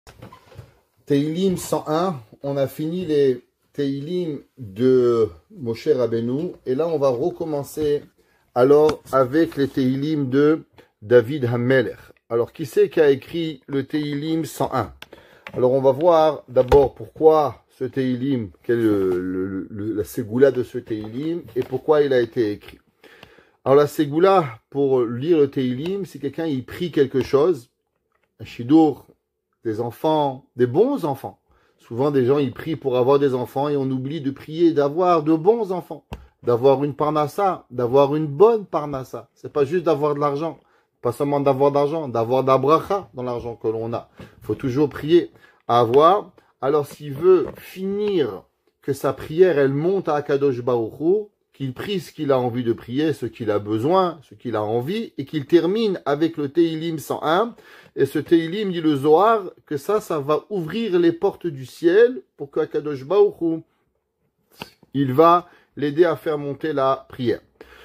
Teilim 101, on a fini les Teilim de Moshe Rabbeinu et là on va recommencer alors avec les Teilim de David HaMelech. Alors qui c'est qui a écrit le Teilim 101? Alors on va voir d'abord pourquoi ce Teilim, quelle est la ségoula de ce Teilim et pourquoi il a été écrit. Alors la ségoula pour lire le Teilim, si quelqu'un y prie quelque chose, un shidour, des enfants, des bons enfants. Souvent, des gens, ils prient pour avoir des enfants et on oublie de prier d'avoir de bons enfants, d'avoir une parnassa, d'avoir une bonne parnassa. C'est pas juste d'avoir de l'argent, pas seulement d'avoir d'argent, d'avoir d'abracha dans l'argent que l'on a. Il faut toujours prier à avoir. Alors, s'il veut finir que sa prière, elle monte à Akadosh Baruch Hu, qu'il prie ce qu'il a envie de prier, ce qu'il a besoin, ce qu'il a envie, et qu'il termine avec le Teilim 101. Et ce Teilim, dit le Zohar, que ça va ouvrir les portes du ciel pour que Akadosh Baruch Hu, il va l'aider à faire monter la prière.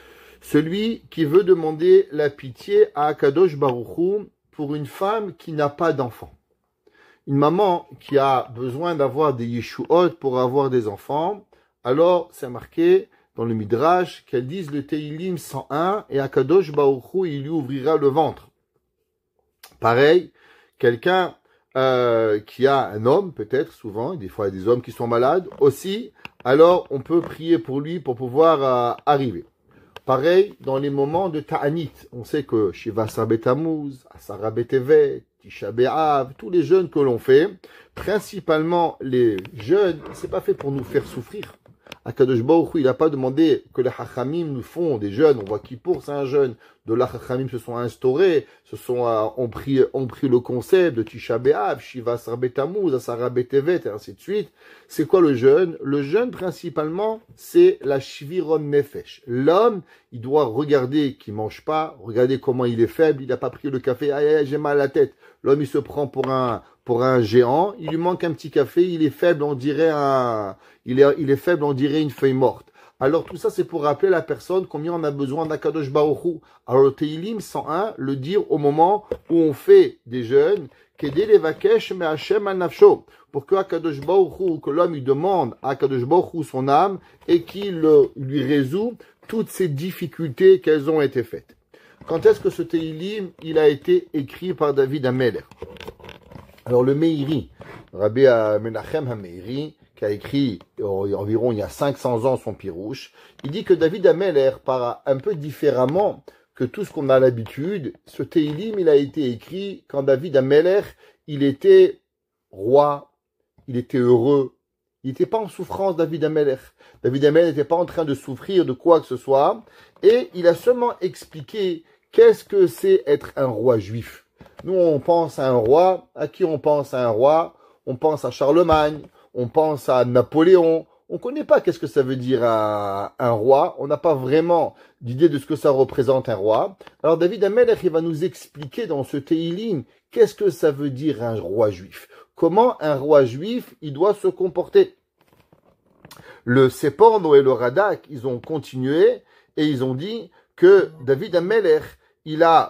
Celui qui veut demander la pitié à Akadosh Baruch Hu pour une femme qui n'a pas d'enfant. Une maman qui a besoin d'avoir des yeshuot pour avoir des enfants, alors c'est marqué dans le Midrash qu'elle dise le Teilim 101 et Akadosh Baruch Hu, il lui ouvrira le ventre. Pareil, quelqu'un qui a un homme, peut-être, souvent, des fois il y a des hommes qui sont malades aussi, alors on peut prier pour lui pour pouvoir arriver. Pareil, dans les moments de Ta'anit, on sait que Shiva Sabet Tammuz, Asara Betevet, Tisha B'Av, tous les jeûnes que l'on fait, principalement les jeûnes, c'est pas fait pour nous faire souffrir. Akadosh Baruch Hu, il n'a pas demandé que les Chachamim nous font des jeûnes. On voit Kippour, c'est un jeûne. De là, Chachamim se sont instaurés, ont pris le concept de Tisha B'Av, Shiva Sabet Tammuz, Asara Betevet, et ainsi de suite. C'est quoi le jeûne? Le jeûne, principalement, c'est la Shviron Nefesh. L'homme, il doit regarder qu'il mange pas, regarder comment il est faible, il n'a pas pris le café, aïe, j'ai mal à la tête. L'homme, il se prend pour un géant, il lui manque un petit café, il est faible, on dirait il est faible, on dirait une feuille morte. Alors tout ça, c'est pour rappeler la personne combien on a besoin d'Akadosh Baruch Hu. Alors le Teilim 101, le dire au moment où on fait des jeûnes, Kedé levakesh me Hashem al nafsho, pour que Akadosh Baruch Hu, que l'homme il demande à Akadosh Baruch Hu son âme et qu'il lui résout toutes ces difficultés qu'elles ont été faites. Quand est-ce que ce Teilim, il a été écrit par David HaMelech? Alors le Meiri, Rabbi Menachem HaMeiri, qui a écrit environ il y a 500 ans son Pirouche, il dit que David HaMelech part un peu différemment que tout ce qu'on a l'habitude. Ce Teilim, il a été écrit quand David HaMelech, il était roi, il était heureux, il n'était pas en souffrance, David HaMelech. David HaMelech n'était pas en train de souffrir de quoi que ce soit, et il a seulement expliqué qu'est-ce que c'est être un roi juif. Nous, on pense à un roi. À qui on pense à un roi? On pense à Charlemagne, on pense à Napoléon. On ne connaît pas qu'est-ce que ça veut dire un roi. On n'a pas vraiment d'idée de ce que ça représente un roi. Alors David HaMelech, il va nous expliquer dans ce Teilim qu'est-ce que ça veut dire un roi juif. Comment un roi juif, il doit se comporter. Le Seporno et le Radak, ils ont continué et ils ont dit que David HaMelech, il a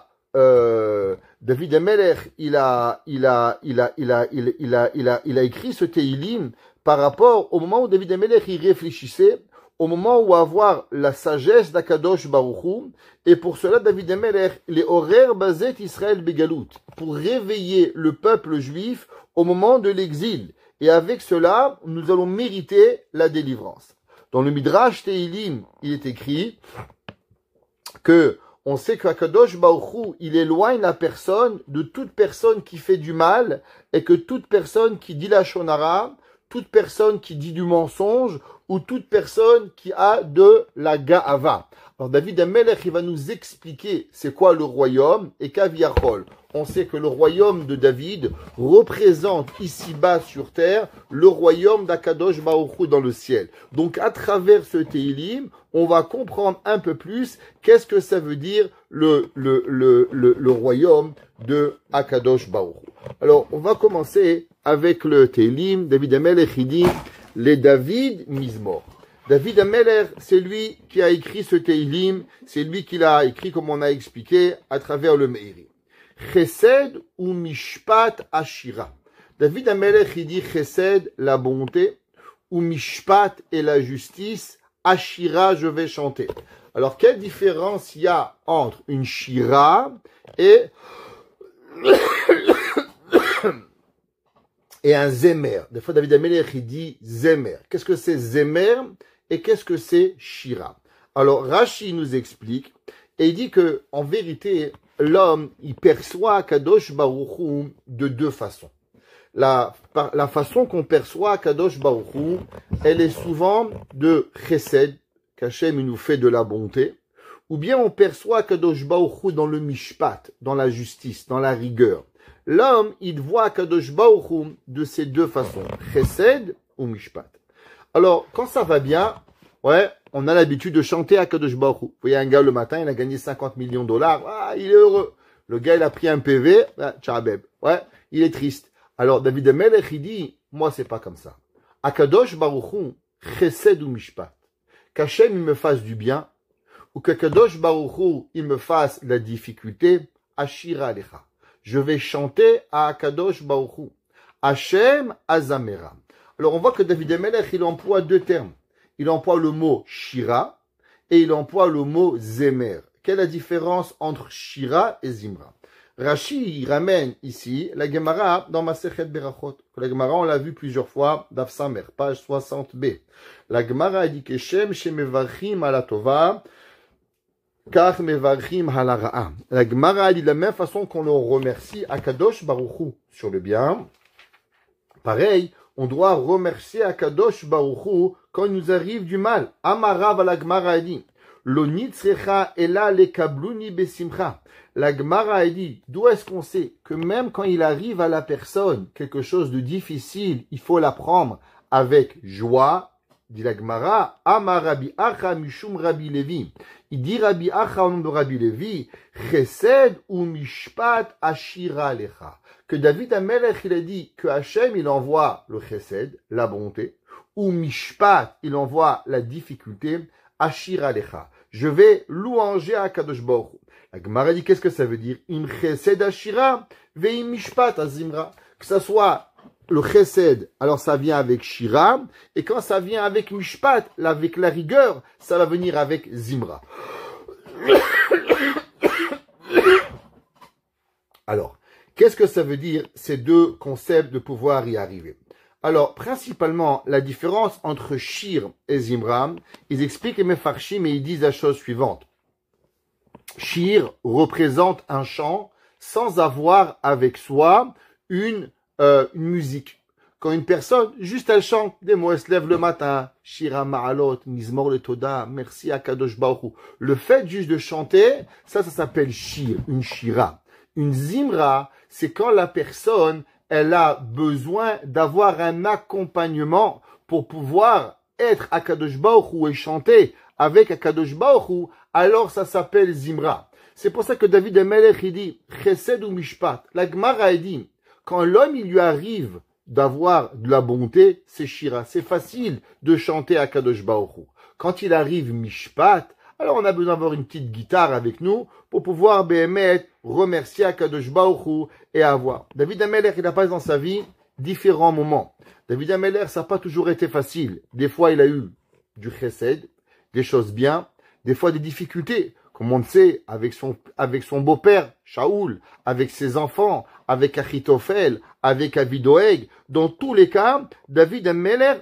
écrit ce Teilim par rapport au moment où David HaMelech il réfléchissait, au moment où avoir la sagesse d'Akadosh Baruch Hu, et pour cela David HaMelech les horaires basés Israël Begalout, pour réveiller le peuple juif au moment de l'exil, et avec cela nous allons mériter la délivrance. Dans le Midrash Teilim, il est écrit que on sait qu'Akadosh Baruch Hu, il éloigne la personne de toute personne qui fait du mal et que toute personne qui dit la shonara, toute personne qui dit du mensonge ou toute personne qui a de la ga'ava. Alors David HaMelech, il va nous expliquer c'est quoi le royaume et Kaviachol. On sait que le royaume de David représente ici-bas sur terre le royaume d'Akadosh Baruch Hu dans le ciel. Donc à travers ce Teilim, on va comprendre un peu plus qu'est-ce que ça veut dire le royaume de Akadosh Baruch Hu. Alors on va commencer avec le Teilim. David HaMelech, il dit les David Mizmor. David HaMelech, c'est lui qui a écrit ce Teilim, c'est lui qui l'a écrit comme on a expliqué à travers le Meiri. Chesed ou Mishpat Ashira. David Amelech, il dit chesed, la bonté, ou mishpat et la justice, ashira, je vais chanter. Alors, quelle différence il y a entre une shira et un zemer? Des fois, David Amelech, il dit zemer. Qu'est-ce que c'est zemer et qu'est-ce que c'est shira? Alors, Rashi nous explique, et il dit que, en vérité, l'homme, il perçoit Kadosh Baruch Hu de deux façons. La façon qu'on perçoit Kadosh Baruch Hu, elle est souvent de chesed, qu'Hachem nous fait de la bonté, ou bien on perçoit Kadosh Baruch Hu dans le mishpat, dans la justice, dans la rigueur. L'homme, il voit Kadosh Baruch Hu de ces deux façons, chesed ou mishpat. Alors, quand ça va bien, ouais, on a l'habitude de chanter à Kadosh Baruch Hu. Vous voyez un gars le matin, il a gagné 50 millions de dollars, ah, il est heureux. Le gars, il a pris un PV, ah, tchabeb, ouais, il est triste. Alors, David Amelech, il dit, moi, c'est pas comme ça. À Kadosh Baruch Hu, chesed ou mishpat. Qu'Hachem, il me fasse du bien, ou que Kadosh Baruch Hu, il me fasse la difficulté, ashira alecha. Je vais chanter à Kadosh Baruch Hu. Hachem azamera. Alors, on voit que David Amelech, il emploie deux termes. Il emploie le mot shira et il emploie le mot zemer. Quelle est la différence entre shira et zimra? Rashi il ramène ici la Gemara dans Masechet Berachot. La Gemara, on l'a vu plusieurs fois, Daf Samer, page 60b. La Gemara dit que Shem shemevarchim ala tova, kach mevarchim ala ra'a. La Gemara dit de la même façon qu'on le remercie à Kadosh Baruch Hu sur le bien. Pareil, on doit remercier à Kadosh Baruch Hu quand il nous arrive du mal. Amarav la Gemara dit, lo nitzrecha ela le kabluni besimcha. La Gemara dit, d'où est-ce qu'on sait que même quand il arrive à la personne quelque chose de difficile, il faut l'apprendre avec joie? Dit la Gemara, Amar Rabbi Acha Mishum Rabbi Levi. Il dit Rabbi Acha au nom de Rabbi Levi, Chesed ou Mishpat Ashira Lecha. Que David Amelech, il a dit que Hachem, il envoie le Chesed, la bonté, ou Mishpat, il envoie la difficulté, Ashira Lecha. Je vais louanger à Kadosh Baruch Hu. La Gemara dit, qu'est-ce que ça veut dire? Im chesed ashira, ve'im mishpat azimra. Que ça soit le chesed, alors ça vient avec shira, et quand ça vient avec mishpat, avec la rigueur, ça va venir avec zimra. Alors, qu'est-ce que ça veut dire, ces deux concepts de pouvoir y arriver? Alors, principalement, la différence entre shir et zimra, ils expliquent les mefarshim et ils disent la chose suivante. Shir représente un chant sans avoir avec soi une musique. Quand une personne, juste elle chante des mots, elle se lève le matin, Shira Ma'alot, Mizmor le Toda, merci à Kadosh Baruch Hu. Le fait juste de chanter, ça s'appelle shir, une shira. Une zimra, c'est quand la personne, elle a besoin d'avoir un accompagnement pour pouvoir être à Kadosh Baruch Hu et chanter avec Akadosh Baruch Hu, alors ça s'appelle Zimra. C'est pour ça que David Amelech, il dit, Chesed ou Mishpat. La Gemara, il dit, quand l'homme, il lui arrive d'avoir de la bonté, c'est Shira. C'est facile de chanter Akadosh Baruch Hu. Quand il arrive Mishpat, alors on a besoin d'avoir une petite guitare avec nous pour pouvoir, Behemet, remercier Akadosh Baruch Hu et avoir. David Amelech, il a passé dans sa vie différents moments. David Amelech, ça n'a pas toujours été facile. Des fois, il a eu du Chesed, des choses bien, des fois des difficultés, comme on le sait, avec son beau-père, Shaoul, avec ses enfants, avec Achitophel, avec Avidoeg. Dans tous les cas, David Amelech,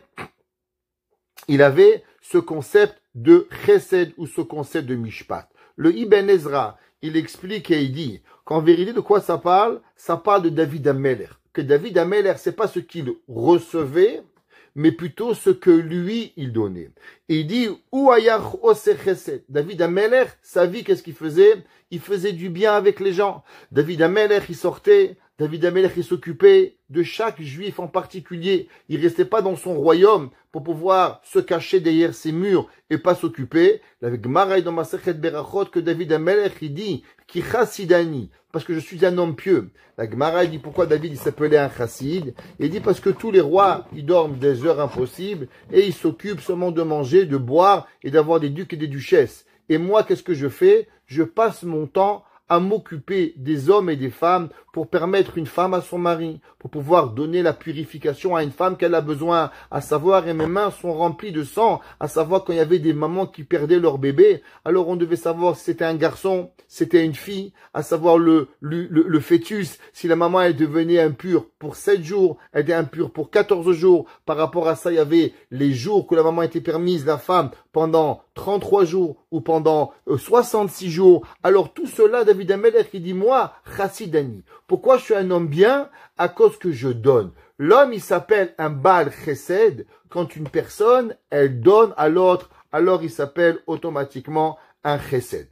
il avait ce concept de Chesed ou ce concept de Mishpat. Le Ibn Ezra, il explique et il dit qu'en vérité, de quoi ça parle? Ça parle de David Amelech. Que David Amelech, c'est pas ce qu'il recevait, mais plutôt ce que lui, il donnait. Et il dit, Ouayach Ose Chesed. David Amelech, sa vie, qu'est-ce qu'il faisait? Il faisait du bien avec les gens. David Amelech, il sortait. David Amelech, il s'occupait de chaque juif en particulier. Il restait pas dans son royaume pour pouvoir se cacher derrière ses murs et pas s'occuper. La Gemara dans Masechet Berachot que David Amelech, il dit, Ki chassidani, parce que je suis un homme pieux. La Gemara dit pourquoi David il s'appelait un chassid. Il dit parce que tous les rois, ils dorment des heures impossibles et ils s'occupent seulement de manger, de boire et d'avoir des ducs et des duchesses. Et moi, qu'est-ce que je fais? Je passe mon temps à m'occuper des hommes et des femmes pour permettre une femme à son mari, pour pouvoir donner la purification à une femme qu'elle a besoin, à savoir, et mes mains sont remplies de sang, à savoir quand il y avait des mamans qui perdaient leur bébé, alors on devait savoir si c'était un garçon, si c'était une fille, à savoir le fœtus, si la maman elle devenait impure pour 7 jours, elle était impure pour 14 jours, par rapport à ça, il y avait les jours que la maman était permise, la femme, pendant 33 jours ou pendant 66 jours. Alors tout cela, David Amelech, il dit, moi, Chassidani, pourquoi je suis un homme bien? À cause que je donne. L'homme, il s'appelle un Baal Chesed. Quand une personne, elle donne à l'autre, alors il s'appelle automatiquement un Chesed.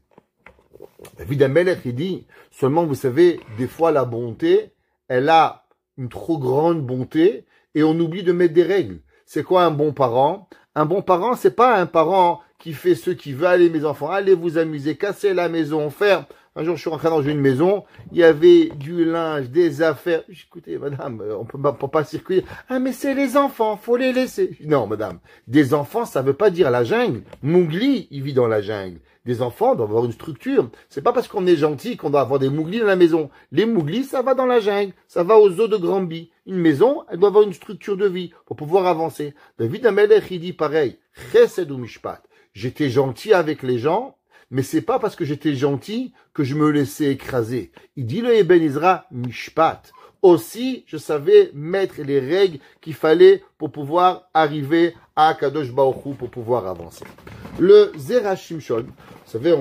David Amelech, il dit, seulement vous savez, des fois la bonté, elle a une trop grande bonté et on oublie de mettre des règles. C'est quoi un bon parent? Un bon parent, c'est pas un parent qui fait ce qu'il veut. Allez mes enfants, allez vous amuser, casser la maison, faire. Un jour, je suis rentré dans une maison, il y avait du linge, des affaires. Écoutez, madame, on peut pas circuler. Ah, mais c'est les enfants, faut les laisser. Non, madame, des enfants, ça veut pas dire la jungle. Mowgli, il vit dans la jungle. Des enfants doivent avoir une structure. C'est pas parce qu'on est gentil qu'on doit avoir des Mowgli dans la maison. Les Mowgli, ça va dans la jungle, ça va aux eaux de Granby. Une maison, elle doit avoir une structure de vie pour pouvoir avancer. David Amelech, il dit pareil, Chesed ou Mishpat. J'étais gentil avec les gens, mais c'est pas parce que j'étais gentil que je me laissais écraser. Il dit le Eben Ezra Mishpat. Aussi, je savais mettre les règles qu'il fallait pour pouvoir arriver à Kadosh Baruch Hu, pour pouvoir avancer. Le Zera Shimshon, vous savez,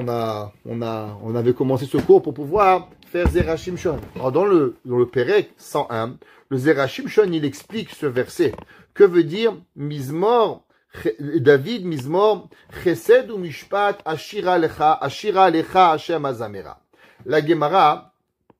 on avait commencé ce cours pour pouvoir faire Zera Shimshon. Alors dans le Perek 101, le Zera Shimshon, il explique ce verset. Que veut dire Mizmor? David Mizmor, Chesed ou Mishpat, Ashira Lecha Hashem Azamera. La Gemara,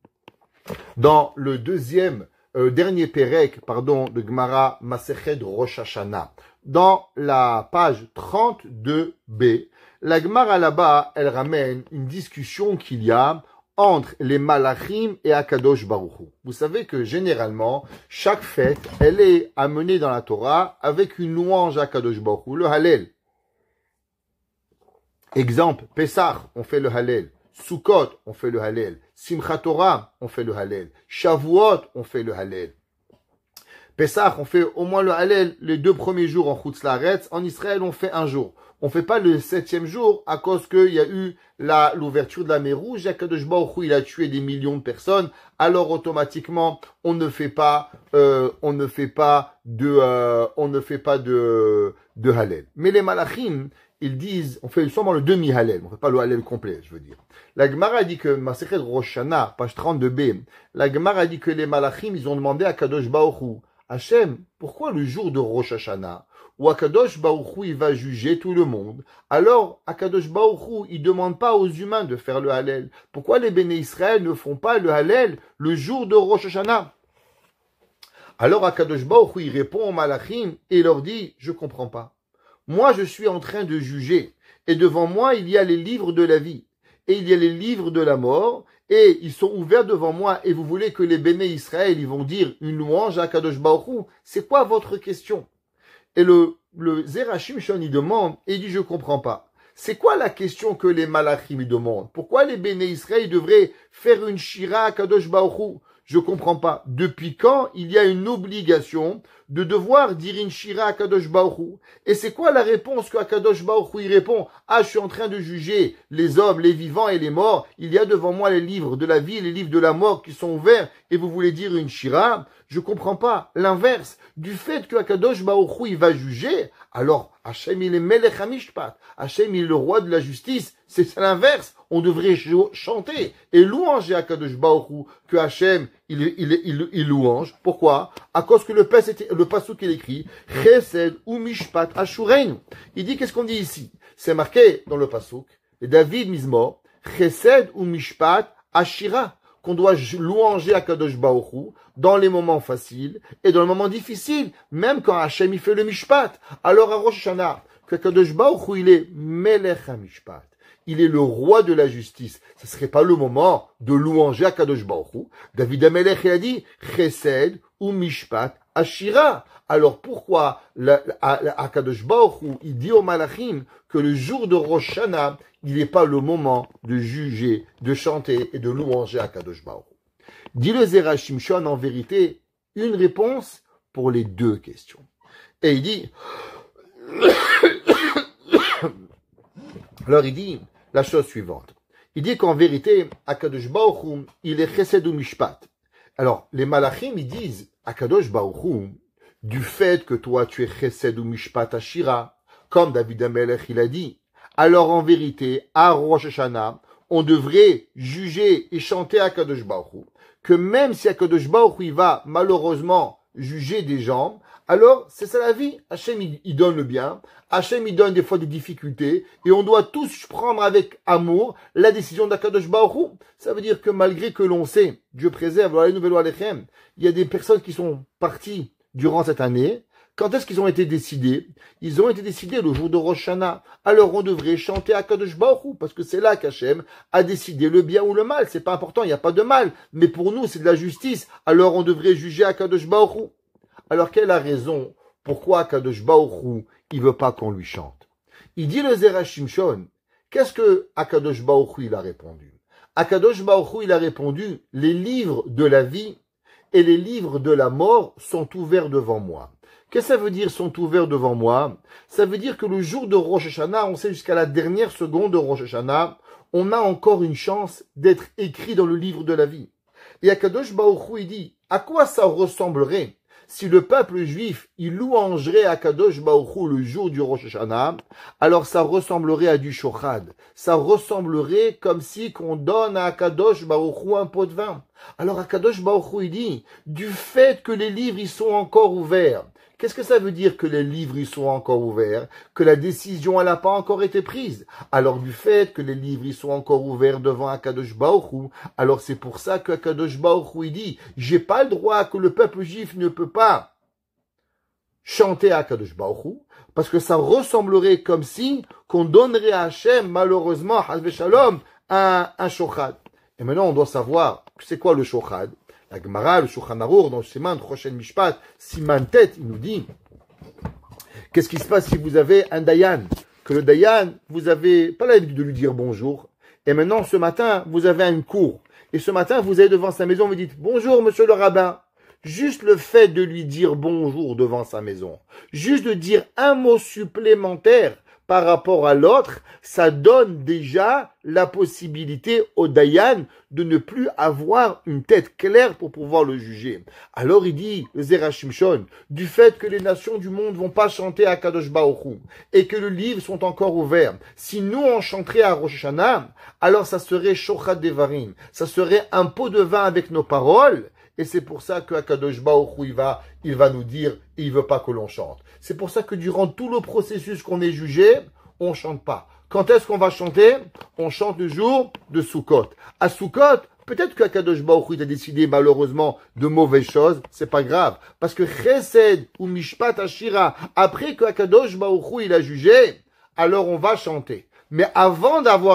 dans le dernier Perek, de Gemara Masechet Rosh Hashanah, dans la page 32b, la Gemara là-bas, elle ramène une discussion qu'il y a entre les Malachim et Akadosh Baruch Hu. Vous savez que généralement, chaque fête, elle est amenée dans la Torah avec une louange à Akadosh Baruch Hu, le Hallel. Exemple, Pessah, on fait le Hallel. Sukkot, on fait le Hallel. Simchat Torah, on fait le Hallel. Shavuot, on fait le Hallel. Pessah, on fait au moins le Hallel les 2 premiers jours en Chutz La'aretz. En Israël, on fait un jour. On fait pas le 7e jour à cause qu'il y a eu l'ouverture de la mer Rouge. Akadosh Baruch Hu, il a tué des millions de personnes. Alors automatiquement, on ne fait pas de Hallel. Mais les Malachim, ils disent, on fait seulement le demi-Hallel. On fait pas le Hallel complet, je veux dire. La Gemara dit que, Masechet Rosh Hashanah, page 32b, la Gemara dit que les Malachim, ils ont demandé à Kadosh Baruch Hu, Hachem, pourquoi le jour de Rosh Hashanah, où Akadosh Baruch Hu, il va juger tout le monde, alors Akadosh Baruch Hu, il demande pas aux humains de faire le Hallel. Pourquoi les Béné Israël ne font pas le Hallel le jour de Rosh Hashanah? Alors Akadosh Baruch Hu, il répond aux Malachim et il leur dit, je comprends pas. Moi, je suis en train de juger, et devant moi, il y a les livres de la vie, et il y a les livres de la mort, et ils sont ouverts devant moi, et vous voulez que les Béné Israël, ils vont dire une louange à Kadosh Baruch Hu. C'est quoi votre question? Et le Zera Shimshon, il demande, et il dit, je comprends pas. C'est quoi la question que les Malachim lui demandent? Pourquoi les Béné Israël devraient faire une shira à Kadosh Baruch Hu? Je comprends pas. Depuis quand il y a une obligation de devoir dire une shira à Kadosh Baruch Hu? Et c'est quoi la réponse que Kadosh Baruch Hu il répond? Ah, je suis en train de juger les hommes, les vivants et les morts. Il y a devant moi les livres de la vie et les livres de la mort qui sont ouverts et vous voulez dire une shira? Je comprends pas. L'inverse, du fait que Kadosh Baruch Hu il va juger, alors Hachem il est Melech HaMishpat. Hachem il est le roi de la justice. C'est l'inverse. On devrait chanter et louanger à Kadosh Baruch Hu que Hachem il louange. Pourquoi? À cause que le pasuk il écrit Chesed ou Mishpat Ashureinu. Il dit qu'est-ce qu'on dit ici? C'est marqué dans le pasuk. Et David Mizmor Chesed ou Mishpat Ashira. Qu'on doit louanger à Kadosh Baruch Hu dans les moments faciles et dans les moments difficiles, même quand Hachem il fait le Mishpat. Alors à Rosh Hashanah, que Kadosh Baruch Hu il est Melech HaMishpat. Il est le roi de la justice. Ce serait pas le moment de louanger à Kadosh Baruch Hu. David Amelech a dit Chesed ou Mishpat Ashira. Alors pourquoi Akadosh Baruch Hu, il dit aux Malachim que le jour de Rosh Hashanah, il n'est pas le moment de juger, de chanter et de louanger Akadosh Baruch Hu. Dit le Zera Shimshon, en vérité, une réponse pour les deux questions. Et il dit, alors il dit la chose suivante. Il dit qu'en vérité, Akadosh Baruch Hu, il est chesed ou mishpat. Alors, les Malachim, ils disent, Akadosh Baruch Hu, du fait que toi, tu es chesed ou mishpat ashira, comme David HaMelech, il a dit, alors en vérité, à Rosh Hashanah, on devrait juger et chanter Akadosh Baruch Hu, que même si Akadosh Baruch Hu, il va malheureusement juger des gens, alors c'est ça la vie. Hachem, il donne le bien. Hachem, il donne des fois des difficultés. Et on doit tous prendre avec amour la décision d'Akadosh Baruch Hu. Ça veut dire que malgré que l'on sait, Dieu préserve, voilà les nouvelles lois Alechem, il y a des personnes qui sont parties durant cette année. Quand est-ce qu'ils ont été décidés? Ils ont été décidés le jour de Rosh Hashanah. Alors on devrait chanter Akadosh Baruch Hu, parce que c'est là qu'Hachem a décidé le bien ou le mal. C'est pas important, il n'y a pas de mal. Mais pour nous, c'est de la justice. Alors on devrait juger Akadosh Baruch Hu. Alors quelle est la raison pourquoi Akadosh Baruch Hu, il veut pas qu'on lui chante? Il dit le Zera Shimshon, qu'est-ce que Akadosh Baruch Hu, il a répondu? Akadosh Baruch Hu, il a répondu, les livres de la vie et les livres de la mort sont ouverts devant moi. Qu'est-ce que ça veut dire sont ouverts devant moi? Ça veut dire que le jour de Rosh Hashanah, on sait jusqu'à la dernière seconde de Rosh Hashanah, on a encore une chance d'être écrit dans le livre de la vie. Et Akadosh Baruch Hu, il dit, à quoi ça ressemblerait si le peuple juif, il louangerait Akadosh Baruch Hu le jour du Rosh Hashanah, alors ça ressemblerait à du shochad. Ça ressemblerait comme si qu'on donne à Akadosh Baruch Hu un pot de vin. Alors Akadosh Baruch Hu, il dit, du fait que les livres, ils sont encore ouverts. Qu'est-ce que ça veut dire que les livres, ils sont encore ouverts? Que la décision, elle n'a pas encore été prise. Alors du fait que les livres, ils sont encore ouverts devant Akadosh Baruch Hu, alors c'est pour ça que Akadosh Baruch Hu, il dit, j'ai pas le droit que le peuple juif ne peut pas chanter à Akadosh Baruch Hu, parce que ça ressemblerait comme si qu'on donnerait à Hachem, malheureusement, Hazve Shalom, un shochad. Et maintenant, on doit savoir, c'est quoi le shochad? La Gemara, le Shulchan Aruch, dans le Siman Choshen Mishpat, Siman Tet, il nous dit, qu'est-ce qui se passe si vous avez un Dayan? Que le Dayan, vous avez pas l'habitude de lui dire bonjour. Et maintenant, ce matin, vous avez une cour. Et ce matin, vous allez devant sa maison, vous dites, bonjour, monsieur le rabbin. Juste le fait de lui dire bonjour devant sa maison, juste de dire un mot supplémentaire par rapport à l'autre, ça donne déjà la possibilité au Dayan de ne plus avoir une tête claire pour pouvoir le juger. Alors il dit, le Zera Shimshon, du fait que les nations du monde vont pas chanter à Kadosh Baruch Hu, et que les livres sont encore ouverts, si nous on chanterait à Rosh Hashanah, alors ça serait Shochad Devarim, ça serait un pot de vin avec nos paroles, et c'est pour ça que Akadosh Baruch Hu, il va nous dire, et il veut pas que l'on chante. C'est pour ça que durant tout le processus qu'on est jugé, on chante pas. Quand est-ce qu'on va chanter? On chante le jour de Sukkot. À Sukkot, peut-être que Akadosh Baruch Hu a décidé malheureusement de mauvaises choses, c'est pas grave. Parce que Chesed ou Mishpat Ashira, après que Akadosh Baruch Hu il a jugé, alors on va chanter. Mais avant d'avoir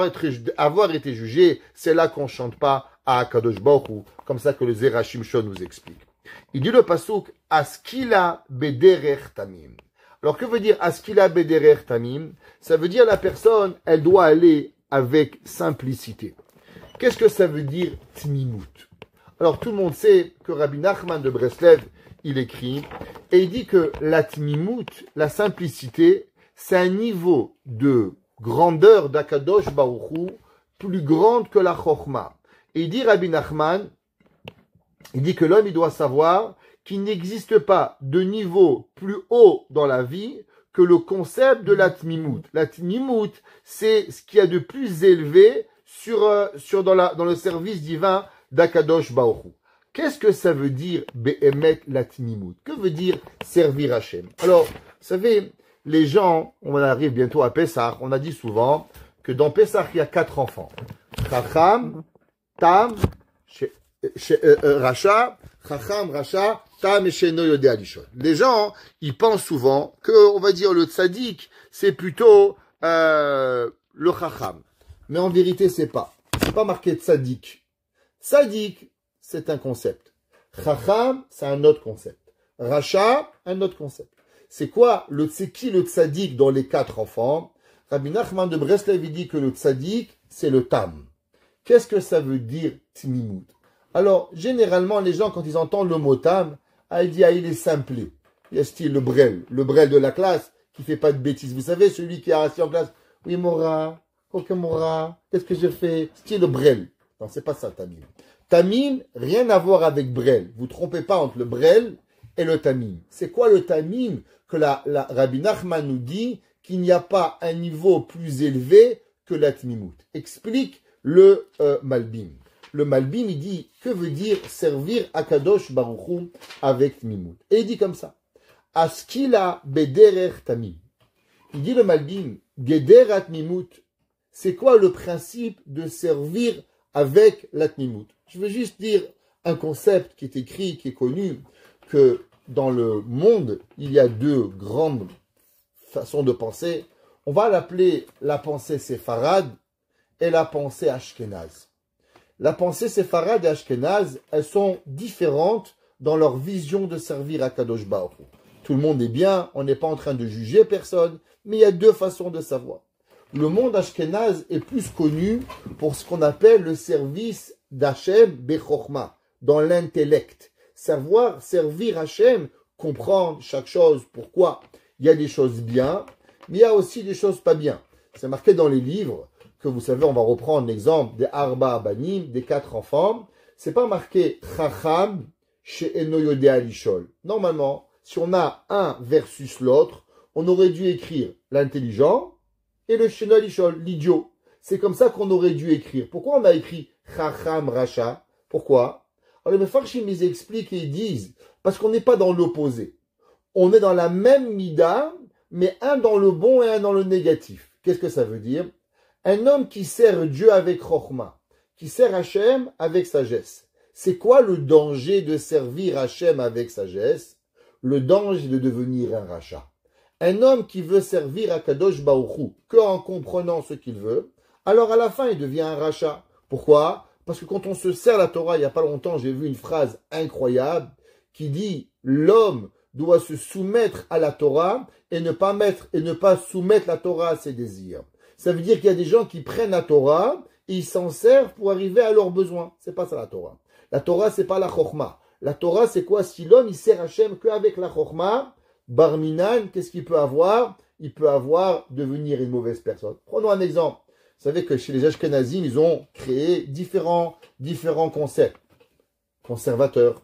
été jugé, c'est là qu'on chante pas à Akadosh Baruch Hu, comme ça que le Zera Shimshon nous explique. Il dit le pasuk Askila bederer tamim. Alors que veut dire Askila bederer tamim? Ça veut dire la personne, elle doit aller avec simplicité. Qu'est-ce que ça veut dire tmimut? Alors tout le monde sait que Rabbi Nachman de Breslev, il écrit et il dit que la tmimut, la simplicité, c'est un niveau de grandeur d'Akadosh Baruch Hu plus grande que la Chochma. Et il dit Rabbi Nachman, il dit que l'homme, il doit savoir qu'il n'existe pas de niveau plus haut dans la vie que le concept de la tmimut. La tmimut, c'est ce qu'il y a de plus élevé dans le service divin d'Akadosh Baruch Hu. Qu'est-ce que ça veut dire be'emet la tmimut? Que veut dire servir Hachem? Alors, vous savez, les gens, on arrive bientôt à Pessah, on a dit souvent que dans Pessah, il y a 4 enfants. Chacham, Tam, Racha, Chacham, Racha, Tam et Sheno Yodé Alishon. Les gens, ils pensent souvent que, on va dire, le tzaddik, c'est plutôt le Chacham. Mais en vérité, c'est pas marqué tzaddik. Tzaddik, c'est un concept. Chacham, c'est un autre concept. Racha, un autre concept. C'est qui le tzaddik dans les 4 enfants? Rabbi Nachman de Breslev dit que le tzaddik, c'est le tam. Qu'est-ce que ça veut dire tmimut? Alors, généralement, les gens, quand ils entendent le mot tam, ils disent, il est simplé. Il y a style le brel de la classe, qui fait pas de bêtises. Vous savez, celui qui est assis en classe, oui, Mora, ok, Mora, qu'est-ce que je fais? Style le brel. Non, c'est pas ça, tamim. Tamim, rien à voir avec brel. Vous trompez pas entre le brel et le tamim. C'est quoi le tamim que la Rabbi Nachman nous dit qu'il n'y a pas un niveau plus élevé que la tmimut? Explique le Malbim. Le Malbim, il dit, que veut dire servir Akadosh Baruch Hu avec tmimut? Et il dit comme ça. Askila bederer tamim. Il dit le Malbim, gederat tmimut. C'est quoi le principe de servir avec la tmimut? Je veux juste dire un concept qui est écrit, qui est connu, que dans le monde, il y a 2 grandes façons de penser. On va l'appeler la pensée séfarade et la pensée ashkénaze. La pensée séfarade et ashkénaze, elles sont différentes dans leur vision de servir à Kadosh Baruch Hu. Tout le monde est bien, on n'est pas en train de juger personne, mais il y a 2 façons de savoir. Le monde ashkénaze est plus connu pour ce qu'on appelle le service d'Hachem Bechorma, dans l'intellect. Savoir servir Hachem, comprendre chaque chose, pourquoi. Il y a des choses bien, mais il y a aussi des choses pas bien. C'est marqué dans les livres, que vous savez, on va reprendre l'exemple des Arba Abanim, des 4 enfants. C'est pas marqué Chacham chez Eno Yodé Alishol. Normalement, si on a un versus l'autre, on aurait dû écrire l'intelligent et le Sheno Alishol, l'idiot. C'est comme ça qu'on aurait dû écrire. Pourquoi on a écrit Chacham Racha? Pourquoi? Alors les Mefarshim, ils expliquent et ils disent, parce qu'on n'est pas dans l'opposé. On est dans la même mida, mais un dans le bon et un dans le négatif. Qu'est-ce que ça veut dire? Un homme qui sert Dieu avec Chokhmah, qui sert Hachem avec sagesse. C'est quoi le danger de servir Hachem avec sagesse? Le danger de devenir un rachat. Un homme qui veut servir à Kadosh Baruch Hu qu'en comprenant ce qu'il veut, alors à la fin il devient un rachat. Pourquoi? Parce que quand on se sert la Torah, il n'y a pas longtemps, j'ai vu une phrase incroyable qui dit l'homme doit se soumettre à la Torah et ne pas soumettre la Torah à ses désirs. Ça veut dire qu'il y a des gens qui prennent la Torah et ils s'en servent pour arriver à leurs besoins. C'est pas ça la Torah. La Torah, c'est pas la Chokhmah. La Torah, c'est quoi? Si l'homme, il sert Hachem qu'avec la Chokhmah, Barminan, qu'est-ce qu'il peut avoir? Il peut devenir une mauvaise personne. Prenons un exemple. Vous savez que chez les Ashkenazim, ils ont créé différents concepts. Conservateurs,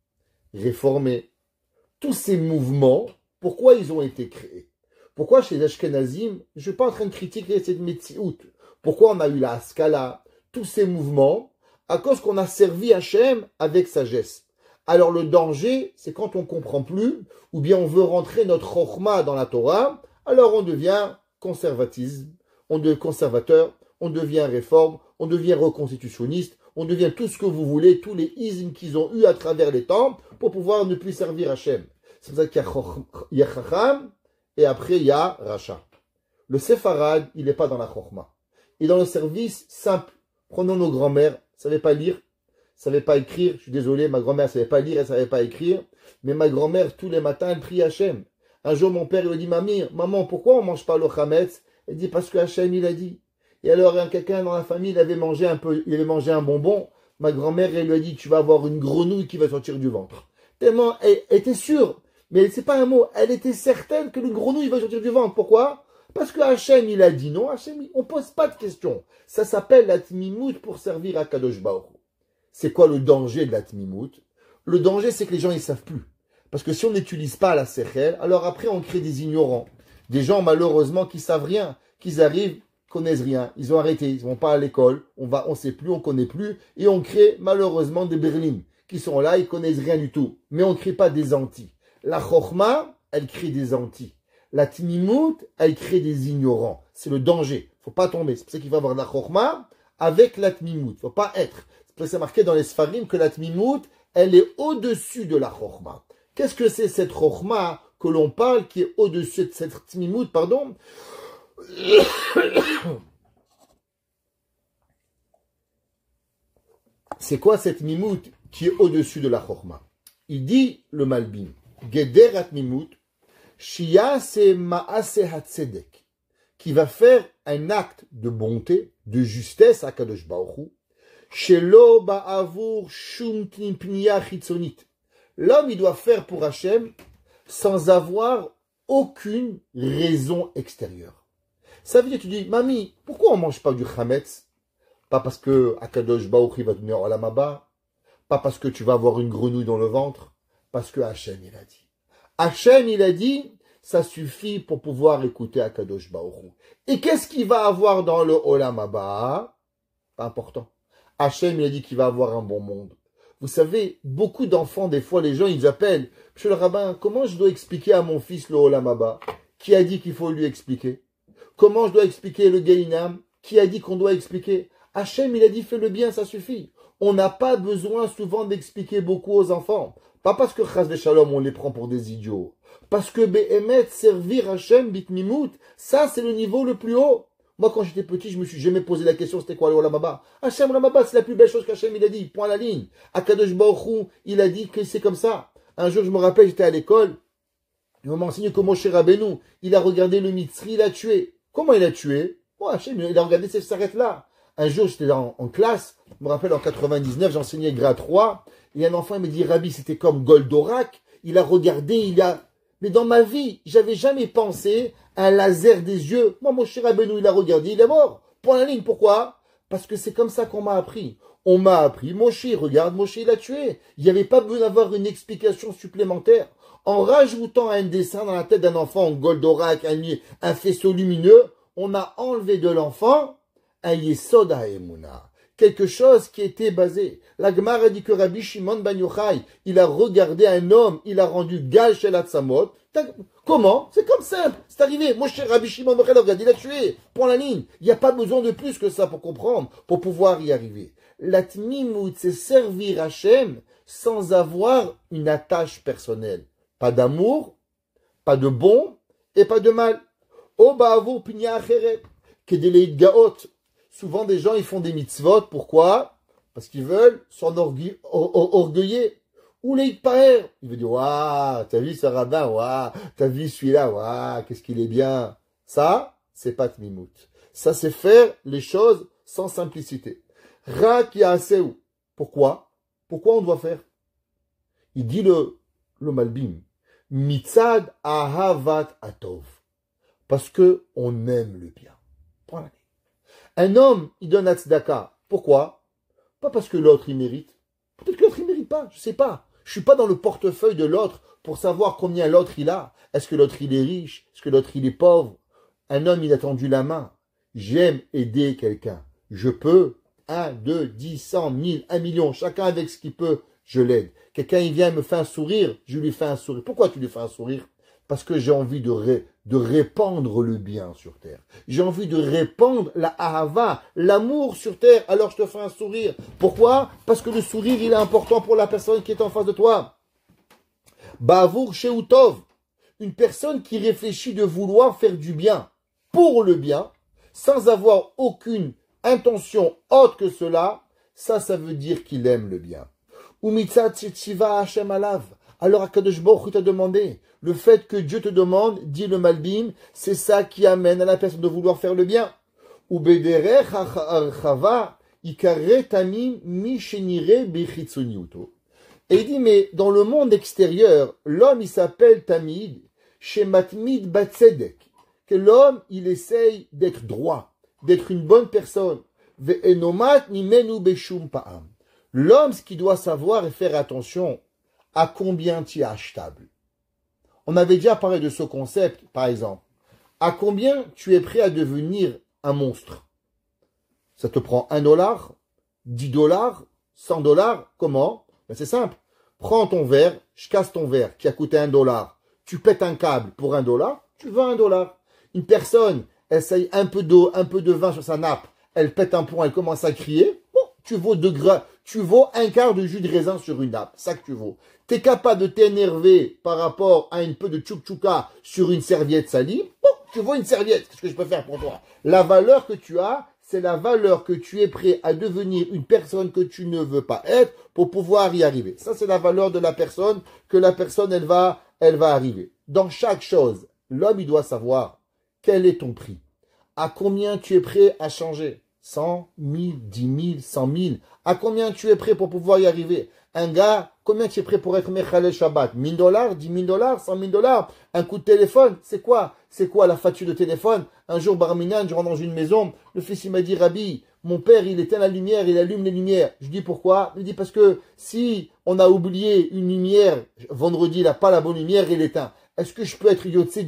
réformés. Tous ces mouvements, pourquoi ils ont été créés? Pourquoi chez les Ashkenazim, je ne suis pas en train de critiquer cette Metsiout. Pourquoi on a eu la Haskala? Tous ces mouvements, à cause qu'on a servi Hachem avec sagesse. Alors le danger, c'est quand on ne comprend plus, ou bien on veut rentrer notre Chokhmah dans la Torah, alors on devient conservatisme, on devient conservateur, on devient réforme, on devient reconstitutionniste, on devient tout ce que vous voulez, tous les ismes qu'ils ont eu à travers les temps, pour pouvoir ne plus servir Hachem. C'est pour ça qu'il y a Chacham, et après il y a Racha. Le Séfarade, il n'est pas dans la Chokhmah. Il est dans le service simple. Prenons nos grands-mères, ne savaient pas lire, ne savaient pas écrire. Je suis désolé, ma grand-mère ne savait pas lire, elle ne savait pas écrire. Mais ma grand-mère, tous les matins, elle prie Hachem. Un jour, mon père lui dit, maman, pourquoi on ne mange pas le Chametz? Elle dit, parce que Hachem, il a dit. Et alors, quelqu'un dans la famille, il avait mangé un bonbon. Ma grand-mère, elle lui a dit, tu vas avoir une grenouille qui va sortir du ventre. Tellement, elle était sûre. Mais c'est pas un mot. Elle était certaine que le grenouille va sortir du ventre. Pourquoi? Parce que Hachem, il a dit non. Hachem, on pose pas de questions. Ça s'appelle la tmimout pour servir à Kadosh Baruch Hu. C'est quoi le danger de la tmimout? Le danger, c'est que les gens, ils savent plus. Parce que si on n'utilise pas la sechel, alors après, on crée des ignorants. Des gens, malheureusement, qui savent rien. Qui arrivent, connaissent rien. Ils ont arrêté. Ils vont pas à l'école. On sait plus, on connaît plus. Et on crée, malheureusement, des berlines qui sont là, ils connaissent rien du tout. Mais on crée pas des antis. La chokhmah, elle crée des antis. La tmimout, elle crée des ignorants. C'est le danger. Faut pas tomber. C'est pour ça qu'il va y avoir la chokhmah avec la tmimout. Faut pas être. C'est pour ça que c'est marqué dans les Sfarim que la tmimout, elle est au-dessus de la chokhmah. Qu'est-ce que c'est cette chokhmah que l'on parle qui est au-dessus de cette tmimout, pardon? C'est quoi cette tmimout qui est au-dessus de la chokhmah? Il dit le Malbim. Geder Atmimut, Shiase Maase Hatzedek, qui va faire un acte de bonté, de justesse à Kadosh Baruch Hu, Shelo Ba'avur Shum Pniya Chitzonit. L'homme, il doit faire pour Hachem sans avoir aucune raison extérieure. Ça veut dire, tu dis, mamie, pourquoi on ne mange pas du chametz? Pas parce que Akadosh Baruch Hu va te donner Olam Haba, pas parce que tu vas avoir une grenouille dans le ventre, parce que Hachem, il a dit. Hachem, il a dit, ça suffit pour pouvoir écouter Akadosh Baruch Hu. Et qu'est-ce qu'il va avoir dans le Olam Haba? Pas important. Hachem, il a dit qu'il va avoir un bon monde. Vous savez, beaucoup d'enfants, des fois, les gens, ils appellent, Monsieur le rabbin, comment je dois expliquer à mon fils le Olam Haba? Qui a dit qu'il faut lui expliquer? Comment je dois expliquer le Gainam? Qui a dit qu'on doit expliquer? Hachem, il a dit, fais le bien, ça suffit. On n'a pas besoin souvent d'expliquer beaucoup aux enfants. Pas parce que Chas de Shalom, on les prend pour des idiots. Parce que Be'emet, servir Hachem, Bitmimout, ça, c'est le niveau le plus haut. Moi, quand j'étais petit, je me suis jamais posé la question, c'était quoi le Olam Haba? Hachem, Olam Haba, c'est la plus belle chose qu'Hachem, il a dit, point à la ligne. Akadosh Baruch Hu, il a dit que c'est comme ça. Un jour, je me rappelle, j'étais à l'école, il m'a enseigné que Moshe Rabbeinu, il a regardé le Mitzri, il a tué. Comment il a tué? Bon, Hachem, il a regardé ces s'arrête-là. Un jour, j'étais en classe, je me rappelle, en 99, j'enseignais grade 3, et un enfant, il me dit, Rabbi, c'était comme Goldorak, il a regardé, mais dans ma vie, j'avais jamais pensé à un laser des yeux. Moi, mon cher Rabbeinu, il a regardé, il est mort. Point la ligne, pourquoi? Parce que c'est comme ça qu'on m'a appris. On m'a appris, Moshe, regarde, Moshe, il a tué. Il n'y avait pas besoin d'avoir une explication supplémentaire. En rajoutant un dessin dans la tête d'un enfant, Goldorak, un faisceau lumineux, on a enlevé de l'enfant un Yesod HaEmuna. Quelque chose qui était basé. La Gemara a dit que Rabbi Shimon Ben Yochai, il a regardé un homme, il a rendu Gal Shel Atzamot. Comment? C'est comme simple. C'est arrivé. Moi, cher Rabbi Shimon Ben Yochai, regarde, il a tué. Point la ligne. Il n'y a pas besoin de plus que ça pour comprendre, pour pouvoir y arriver. La Tmimout, c'est servir Hachem sans avoir une attache personnelle. Pas d'amour, pas de bon et pas de mal. O ba'avur pinya acheret, kedeleit gaot. Souvent, des gens, ils font des mitzvot. Pourquoi? Parce qu'ils veulent s'enorgueiller. Ou les paer. Il veut dire, waouh, t'as vu ce rabbin, waouh, t'as vu celui-là, waouh, qu'est-ce qu'il est bien. Ça, c'est pas tmimout. Ça, c'est faire les choses sans simplicité. Rak ya'aseu. Pourquoi? Pourquoi on doit faire? Il dit le Malbim. Mitzad ahavat atov. Parce que on aime le bien. Point. Un homme, il donne à tzedaka. Pourquoi? Pas parce que l'autre, il mérite. Peut-être que l'autre, il mérite pas. Je sais pas. Je suis pas dans le portefeuille de l'autre pour savoir combien l'autre, il a. Est-ce que l'autre, il est riche? Est-ce que l'autre, il est pauvre? Un homme, il a tendu la main. J'aime aider quelqu'un. Je peux. 1, 2, 10, 100, 1000, 1 million. Chacun avec ce qu'il peut, je l'aide. Quelqu'un, il vient, il me fait un sourire. Je lui fais un sourire. Pourquoi tu lui fais un sourire? Parce que j'ai envie de répandre le bien sur terre. J'ai envie de répandre la ahava, l'amour sur terre. Alors je te fais un sourire. Pourquoi? Parce que le sourire, il est important pour la personne qui est en face de toi. Bavour sheutov. Une personne qui réfléchit de vouloir faire du bien pour le bien, sans avoir aucune intention autre que cela, ça veut dire qu'il aime le bien. Ou mitzat tziva Hashem alav. Alors Akadosh Baruch Hu t'a demandé. Le fait que Dieu te demande, dit le Malbim, c'est ça qui amène à la personne de vouloir faire le bien. Ou bederech archava ikare tamim mi shenire bechitzoniuto. Et il dit, mais dans le monde extérieur, l'homme il s'appelle Tamid, shematmid batzedek. Que l'homme il essaye d'être droit, d'être une bonne personne. Ve'enomat nimenu beshum pa'am. L'homme, ce qu'il doit savoir et faire attention, à combien tu es achetable. On avait déjà parlé de ce concept, par exemple. À combien tu es prêt à devenir un monstre? Ça te prend $1, $10, $100, comment? Ben c'est simple. Prends ton verre, je casse ton verre qui a coûté $1. Tu pètes un câble pour $1, tu veux $1. Une personne essaye un peu d'eau, un peu de vin sur sa nappe, elle pète un point, elle commence à crier, bon, tu vaux un quart de jus de raisin sur une nappe, ça que tu vaux. Tu es capable de t'énerver par rapport à un peu de tchouk-tchouka sur une serviette salie, bon, tu vaux une serviette, qu'est-ce que je peux faire pour toi? La valeur que tu as, c'est la valeur que tu es prêt à devenir une personne que tu ne veux pas être pour pouvoir y arriver. Ça, c'est la valeur de la personne, que la personne, elle va elle va arriver. Dans chaque chose, l'homme, il doit savoir quel est ton prix. À combien tu es prêt à changer? 100, 1000, 10 000, 100 000. À combien tu es prêt pour pouvoir y arriver? Un gars, combien tu es prêt pour être Mechalel Shabbat? 1000 $, 10 000 $, 100 000 $? Un coup de téléphone? C'est quoi? C'est quoi la facture de téléphone? Un jour, Barminan, je rentre dans une maison. Le fils, il m'a dit, Rabbi, mon père, il éteint la lumière, il allume les lumières. Je dis pourquoi? Il dit parce que si on a oublié une lumière, vendredi, il n'a pas la bonne lumière, il éteint. Est-ce que je peux être yotse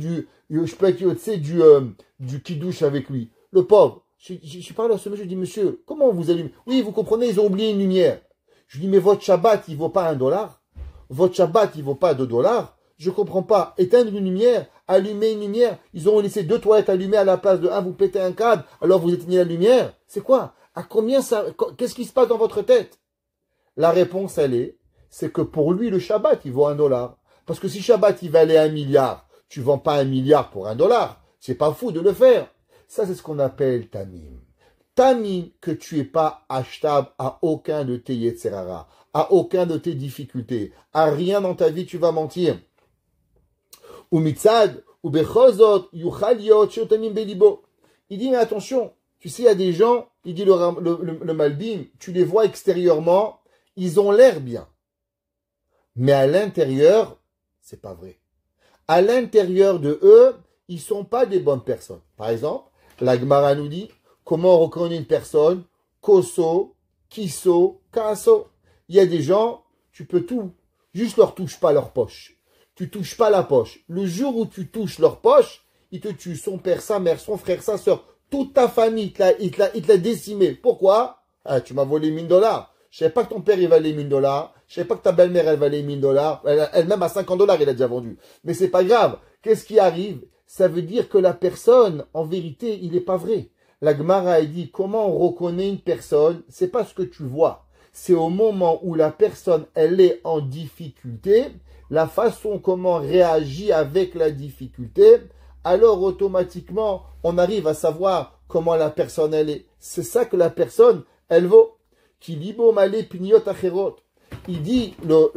du kidouche avec lui? Le pauvre. Je parle à ce monsieur, je dis, monsieur, comment on vous allume? Oui, vous comprenez, ils ont oublié une lumière. Je dis, mais votre Shabbat, il vaut pas $1. Votre Shabbat, il vaut pas $2. Je comprends pas. Éteindre une lumière, allumer une lumière. Ils ont laissé 2 toilettes allumées à la place de 1, vous pétez un câble, alors vous éteignez la lumière. C'est quoi? À combien ça, qu'est-ce qui se passe dans votre tête? La réponse, c'est que pour lui, le Shabbat, il vaut $1. Parce que si Shabbat, il valait 1 milliard, tu vends pas 1 milliard pour $1. C'est pas fou de le faire. Ça, c'est ce qu'on appelle tamim. Tamim, que tu n'es pas achetable à aucun de tes yetzerara, à aucun de tes difficultés, à rien dans ta vie, tu vas mentir. Ou mitzad, ou bechozot, yuchaliot, shotamim belibo. Il dit, mais attention, tu sais, il y a des gens, il dit le Malbim, tu les vois extérieurement, ils ont l'air bien. Mais à l'intérieur, c'est pas vrai. À l'intérieur de eux, ils sont pas des bonnes personnes. Par exemple, la Gemara nous dit, comment on reconnaît une personne? Koso, kiso, kaso. Il y a des gens, tu peux tout. Juste leur touche pas leur poche. Tu touches pas la poche. Le jour où tu touches leur poche, ils te tuent. Son père, sa mère, son frère, sa soeur, toute ta famille, il te l'a décimé. Pourquoi? Ah, tu m'as volé 1000 $. Je savais pas que ton père, il valait 1000 $. Je savais pas que ta belle-mère, elle valait 1000 $. Elle-même à 50 $, il a déjà vendu. Mais c'est pas grave. Qu'est-ce qui arrive? Ça veut dire que la personne, en vérité, il n'est pas vrai. La Gemara a dit, comment on reconnaît une personne? C'est pas ce que tu vois. C'est au moment où la personne, elle est en difficulté, la façon comment on réagit avec la difficulté, alors automatiquement, on arrive à savoir comment la personne, elle est. C'est ça que la personne, elle vaut. Qui libo malé piniot acherot. Il dit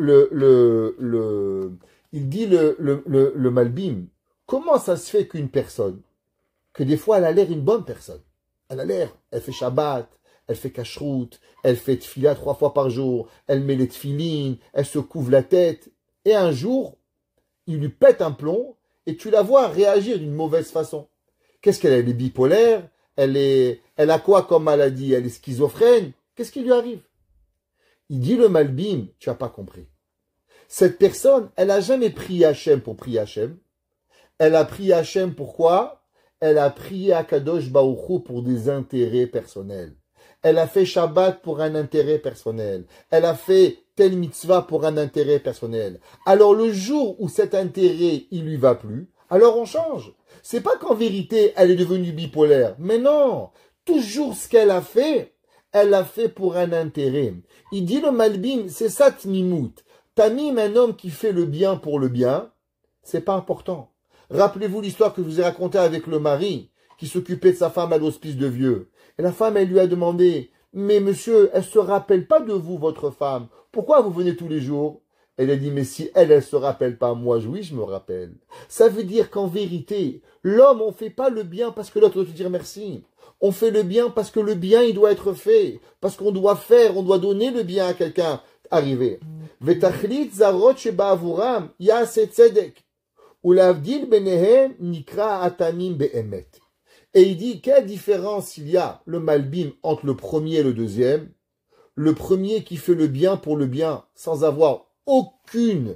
le Malbim. Comment ça se fait qu'une personne, que des fois elle a l'air une bonne personne, elle a l'air, elle fait Shabbat, elle fait Kashrut, elle fait Tfila 3 fois par jour, elle met les tfilines, elle se couvre la tête, et un jour, il lui pète un plomb, et tu la vois réagir d'une mauvaise façon. Qu'est-ce qu'elle est? Elle est bipolaire, elle a quoi comme maladie? Elle est schizophrène. Qu'est-ce qui lui arrive? Il dit le Malbim, tu n'as pas compris. Cette personne, elle n'a jamais prié Hachem pour prier Hachem. Elle a prié Hachem pourquoi? Elle a prié à Kadosh Baruch Hu pour des intérêts personnels. Elle a fait Shabbat pour un intérêt personnel. Elle a fait telle mitzvah pour un intérêt personnel. Alors le jour où cet intérêt, il lui va plus, alors on change. C'est pas qu'en vérité, elle est devenue bipolaire. Mais non, toujours ce qu'elle a fait, elle l'a fait pour un intérêt. Il dit le Malbim, c'est ça Tmimout. Tamim, un homme qui fait le bien pour le bien, c'est pas important. Rappelez-vous l'histoire que je vous ai racontée avec le mari qui s'occupait de sa femme à l'hospice de vieux. Et la femme, elle lui a demandé, mais monsieur, elle se rappelle pas de vous, votre femme. Pourquoi vous venez tous les jours? Elle a dit, mais si elle se rappelle pas, moi, oui, je me rappelle. Ça veut dire qu'en vérité, l'homme, on fait pas le bien parce que l'autre doit te dire merci. On fait le bien parce que le bien, il doit être fait. Parce qu'on doit faire, on doit donner le bien à quelqu'un. Arrivé. Vetachlit zarot sheba avuram, ya'aseh tzedek. Ulavdil benehem nikra atamim be'emet. Et il dit, quelle différence il y a, le Malbim, entre le premier et le deuxième? Le premier qui fait le bien pour le bien, sans avoir aucune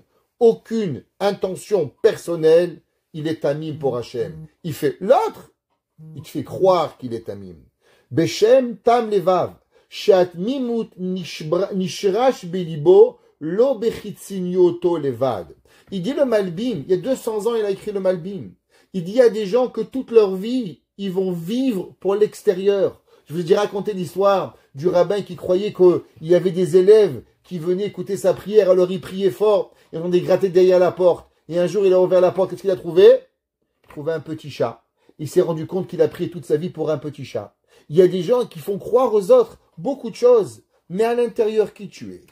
intention personnelle, il est tamim pour Hachem. Il fait l'autre, il te fait croire qu'il est tamim. Beshem tam levav, shat mimut nishrash belibo, lo bechitzinyoto levad. Il dit le Malbim, il y a 200 ans il a écrit le Malbim. Il dit il y a des gens que toute leur vie, ils vont vivre pour l'extérieur. Je vous ai raconté l'histoire du rabbin qui croyait qu'il y avait des élèves qui venaient écouter sa prière, alors il priait fort, ils ont gratté derrière la porte. Et un jour il a ouvert la porte, qu'est-ce qu'il a trouvé? Il a trouvé un petit chat. Il s'est rendu compte qu'il a prié toute sa vie pour un petit chat. Il y a des gens qui font croire aux autres beaucoup de choses, mais à l'intérieur qui tu es.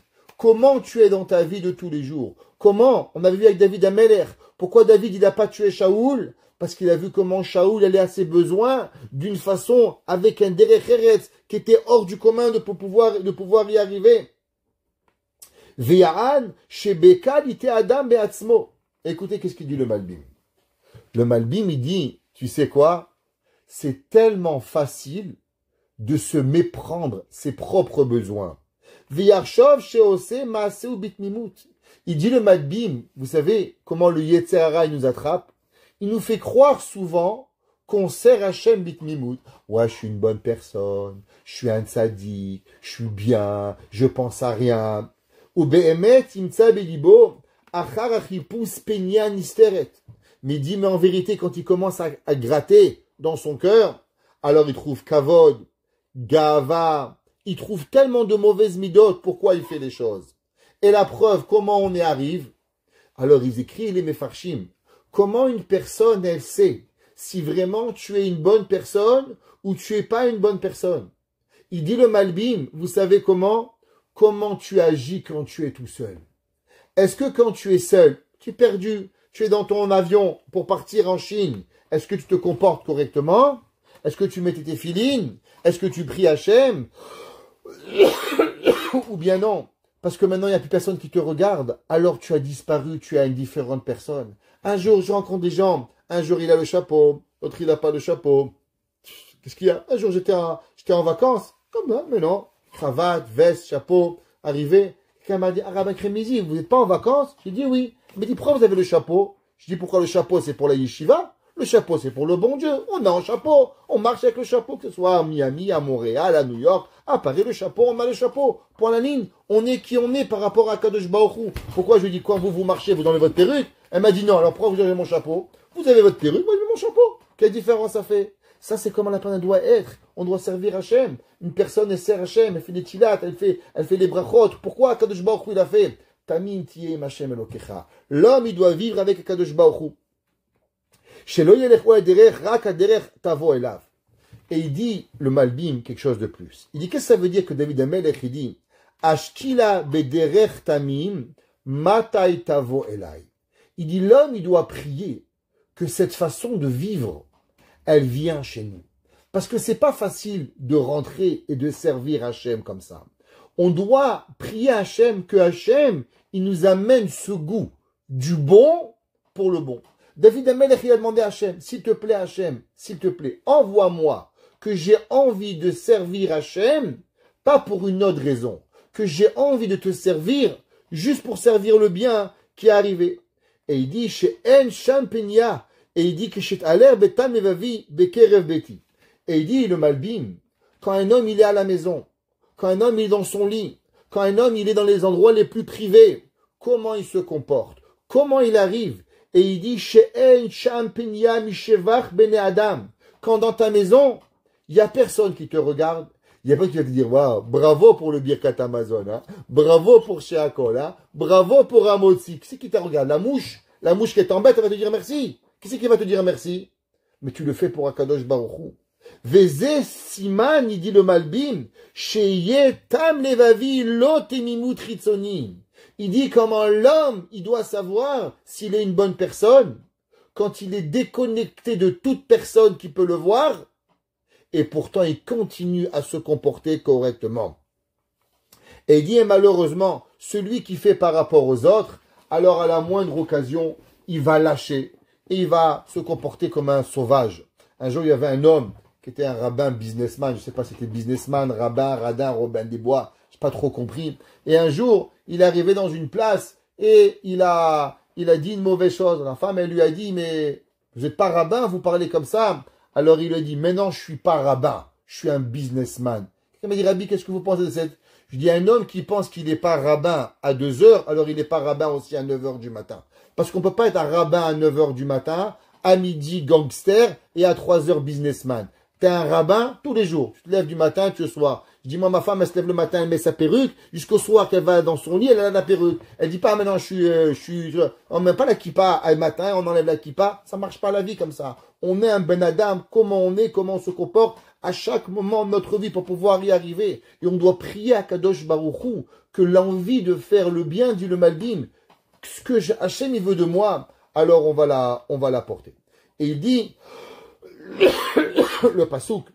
comment tu es dans ta vie de tous les jours. Comment, on avait vu avec David Ameler, pourquoi David il n'a pas tué Shaoul? Parce qu'il a vu comment Shaoul allait à ses besoins d'une façon avec un derech eretz qui était hors du commun de pouvoir y arriver. Ve'ya'an shebekal ite adam be'atzmo. Écoutez, qu'est-ce qu'il dit le Malbim? Le Malbim, il dit, tu sais quoi? C'est tellement facile de se méprendre ses propres besoins. Ve'yarshov she'ose ma'aseu bitmimut. Il dit le Malbim, vous savez comment le Yetzer Hara nous attrape? Il nous fait croire souvent qu'on sert Hachem bitmimut. Ouais, je suis une bonne personne, je suis un tzaddik, je suis bien, je pense à rien. Ou be'emet imtsa belibo achar achipus penia nisteret. Mais il dit, mais en vérité, quand il commence à gratter dans son cœur, alors il trouve kavod, gava, il trouve tellement de mauvaises midotes, pourquoi il fait les choses. Et la preuve, comment on y arrive? Alors ils écrivent les mefarshim. Comment une personne, elle sait si vraiment tu es une bonne personne ou tu es pas une bonne personne? Il dit le Malbim, vous savez comment? Comment tu agis quand tu es tout seul? Est-ce que quand tu es seul, tu es perdu, tu es dans ton avion pour partir en Chine, est-ce que tu te comportes correctement? Est-ce que tu mets tes filines? Est-ce que tu pries Hachem? Ou bien non? Parce que maintenant, il n'y a plus personne qui te regarde. Alors tu as disparu, tu es une différente personne. Un jour, je rencontre des gens. Un jour, il a le chapeau. L'autre, il n'a pas le chapeau. Qu'est-ce qu'il y a? Un jour, j'étais en vacances. Comme ça, mais non. Cravate, veste, chapeau. Arrivé. Quelqu'un m'a dit, ah, Rabbin Kremizi, vous n'êtes pas en vacances? J'ai dit oui. Il m'a dit, pourquoi vous avez le chapeau? Je dis, pourquoi le chapeau? C'est pour la yeshiva? Le chapeau, c'est pour le bon Dieu. On a un chapeau. On marche avec le chapeau, que ce soit à Miami, à Montréal, à New York, à Paris, le chapeau, on a le chapeau. Point la ligne. On est qui on est par rapport à Kadosh Baruch Hu. Pourquoi je lui dis, quand vous marchez, vous enlevez votre perruque? Elle m'a dit non. Alors pourquoi vous avez mon chapeau? Vous avez votre perruque, moi j'ai mon chapeau. Quelle différence ça fait? Ça, c'est comment la personne doit être. On doit servir Hachem. Une personne, elle sert Hachem, elle fait des tilat, elle fait les brachot. Pourquoi Kadosh Baruch Hu il a fait? Tamim tiyem Hachem elokecha. L'homme, il doit vivre avec Kadosh Baruch Hu. Et il dit, le Malbim, quelque chose de plus. Il dit, qu'est-ce que ça veut dire que David Amelech, il dit, Ashkila bederech tamim, matai tavo elai. Il dit, l'homme, il doit prier que cette façon de vivre, elle vient chez nous. Parce que c'est pas facile de rentrer et de servir Hachem comme ça. On doit prier Hachem, que Hachem, il nous amène ce goût du bon pour le bon. David Amelech, il a demandé à Hachem, s'il te plaît Hachem, s'il te plaît, envoie-moi que j'ai envie de servir Hachem, pas pour une autre raison, que j'ai envie de te servir juste pour servir le bien qui est arrivé. Et il dit, chez En Champenia, et il dit que chez Aler Betan Mevavi Bekerev Beti. Et il dit, le Malbim, quand un homme il est à la maison, quand un homme il est dans son lit, quand un homme il est dans les endroits les plus privés, comment il se comporte, comment il arrive. Et il dit, She'en Champenia Mishevach Bene Adam. Quand dans ta maison, il n'y a personne qui te regarde, il n'y a pas qui va te dire, waouh, bravo pour le Birkat Amazon, hein? Bravo pour Sheakol, hein? Bravo pour Amotsi. Qui c'est qui te regarde? La mouche qui t'embête, elle va te dire merci. Qui c'est qui va te dire merci? Mais tu le fais pour Akadosh Baruch Hu. Veze Siman, il dit le Malbim, Sheye Tam Levavi Lotemimut Ritzonim. Il dit comment l'homme, il doit savoir s'il est une bonne personne quand il est déconnecté de toute personne qui peut le voir et pourtant il continue à se comporter correctement. Et il dit, et malheureusement, celui qui fait par rapport aux autres, alors à la moindre occasion, il va lâcher et il va se comporter comme un sauvage. Un jour, il y avait un homme qui était un rabbin businessman, je ne sais pas si c'était businessman, rabbin, radin, Robin des Bois, je n'ai pas trop compris. Et un jour, il est arrivé dans une place et il a dit une mauvaise chose. La femme, elle lui a dit, mais vous n'êtes pas rabbin, vous parlez comme ça. Alors il lui a dit, mais non, je ne suis pas rabbin, je suis un businessman. Il m'a dit, Rabbi, qu'est-ce que vous pensez de cette... Je dis, un homme qui pense qu'il n'est pas rabbin à 2 heures, alors il n'est pas rabbin aussi à 9 heures du matin. Parce qu'on ne peut pas être un rabbin à 9 heures du matin, à midi gangster et à 3 heures businessman. Tu es un rabbin tous les jours. Tu te lèves du matin, tu sois. Je dis, moi, ma femme, elle se lève le matin, elle met sa perruque, jusqu'au soir qu'elle va dans son lit, elle a la perruque. Elle dit pas, maintenant, on met pas la kippa, le matin, on enlève la kippa. Ça marche pas la vie comme ça. On est un ben adam, comment on est, comment on se comporte à chaque moment de notre vie pour pouvoir y arriver. Et on doit prier à Kadosh Baruch Hu que l'envie de faire le bien, dit le Malbim, ce que Hachem il veut de moi, alors on va la porter. Et il dit, le pasouk,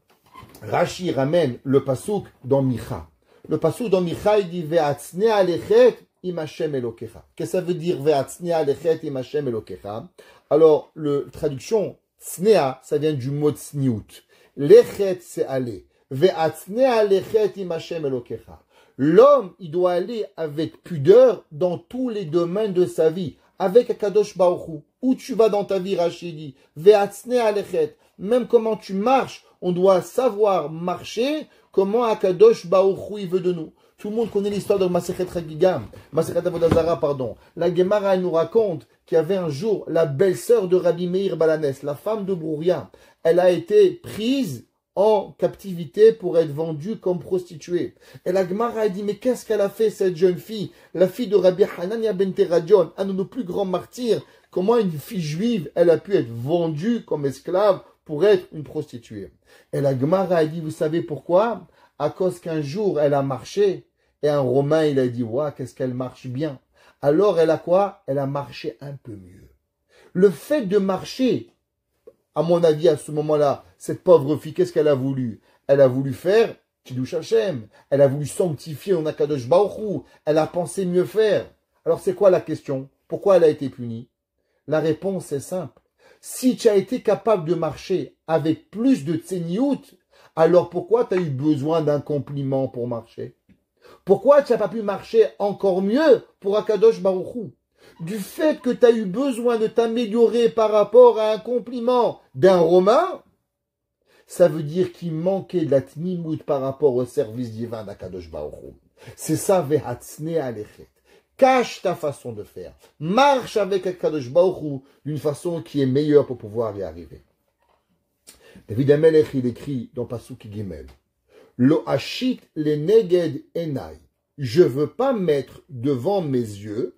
Rashi ramène le pasouk dans Micha. Le pasouk dans Micha, il dit, Ve'atzne alechet im Hashem Elokecha. Qu'est-ce que ça veut dire, Ve'atzne alechet im Hashem Elokecha? Alors, traduction, Tznea, ça vient du mot Tzniut. Lechet, c'est aller. Ve'atzne alechet im Hashem Elokecha. L'homme, il doit aller avec pudeur dans tous les domaines de sa vie, avec Akadosh Baruch Hu. Où tu vas dans ta vie, Rachidi, ve'atzne alechet. Même comment tu marches, on doit savoir marcher, comment Akadosh Baruch Hu il veut de nous. Tout le monde connaît l'histoire de Masechet Hagigam, Masechet Avodah Zara, pardon. La Gemara, elle nous raconte qu'il y avait un jour la belle-sœur de Rabbi Meir Balanes, la femme de Brouria. Elle a été prise en captivité pour être vendue comme prostituée. Et la Gemara a dit, mais qu'est-ce qu'elle a fait, cette jeune fille, la fille de Rabbi Hanania ben Teradion, un de nos plus grands martyrs? Comment une fille juive, elle a pu être vendue comme esclave pour être une prostituée? Et la Gemara a dit, vous savez pourquoi? À cause qu'un jour, elle a marché, et un Romain, il a dit, ouah, qu'est-ce qu'elle marche bien. Alors, elle a quoi? Elle a marché un peu mieux. Le fait de marcher, à mon avis, à ce moment-là, cette pauvre fille, qu'est-ce qu'elle a voulu? Elle a voulu faire Kiddush Hashem. Elle a voulu sanctifier en Akadosh Baruch Hu. Elle a pensé mieux faire. Alors, c'est quoi la question? Pourquoi elle a été punie? La réponse est simple. Si tu as été capable de marcher avec plus de tseniout, alors pourquoi tu as eu besoin d'un compliment pour marcher? Pourquoi tu n'as pas pu marcher encore mieux pour Akadosh Baruch Hu? Du fait que tu as eu besoin de t'améliorer par rapport à un compliment d'un Romain, ça veut dire qu'il manquait de la tnimout par rapport au service divin d'Akadosh Baruch Hu. C'est ça, ve'atzne alechet. Cache ta façon de faire. Marche avec Akadosh Baruch Hu d'une façon qui est meilleure pour pouvoir y arriver. David Amelech, il écrit dans Pasuk Gimel, Lo hashit le neged enai. Je veux pas mettre devant mes yeux,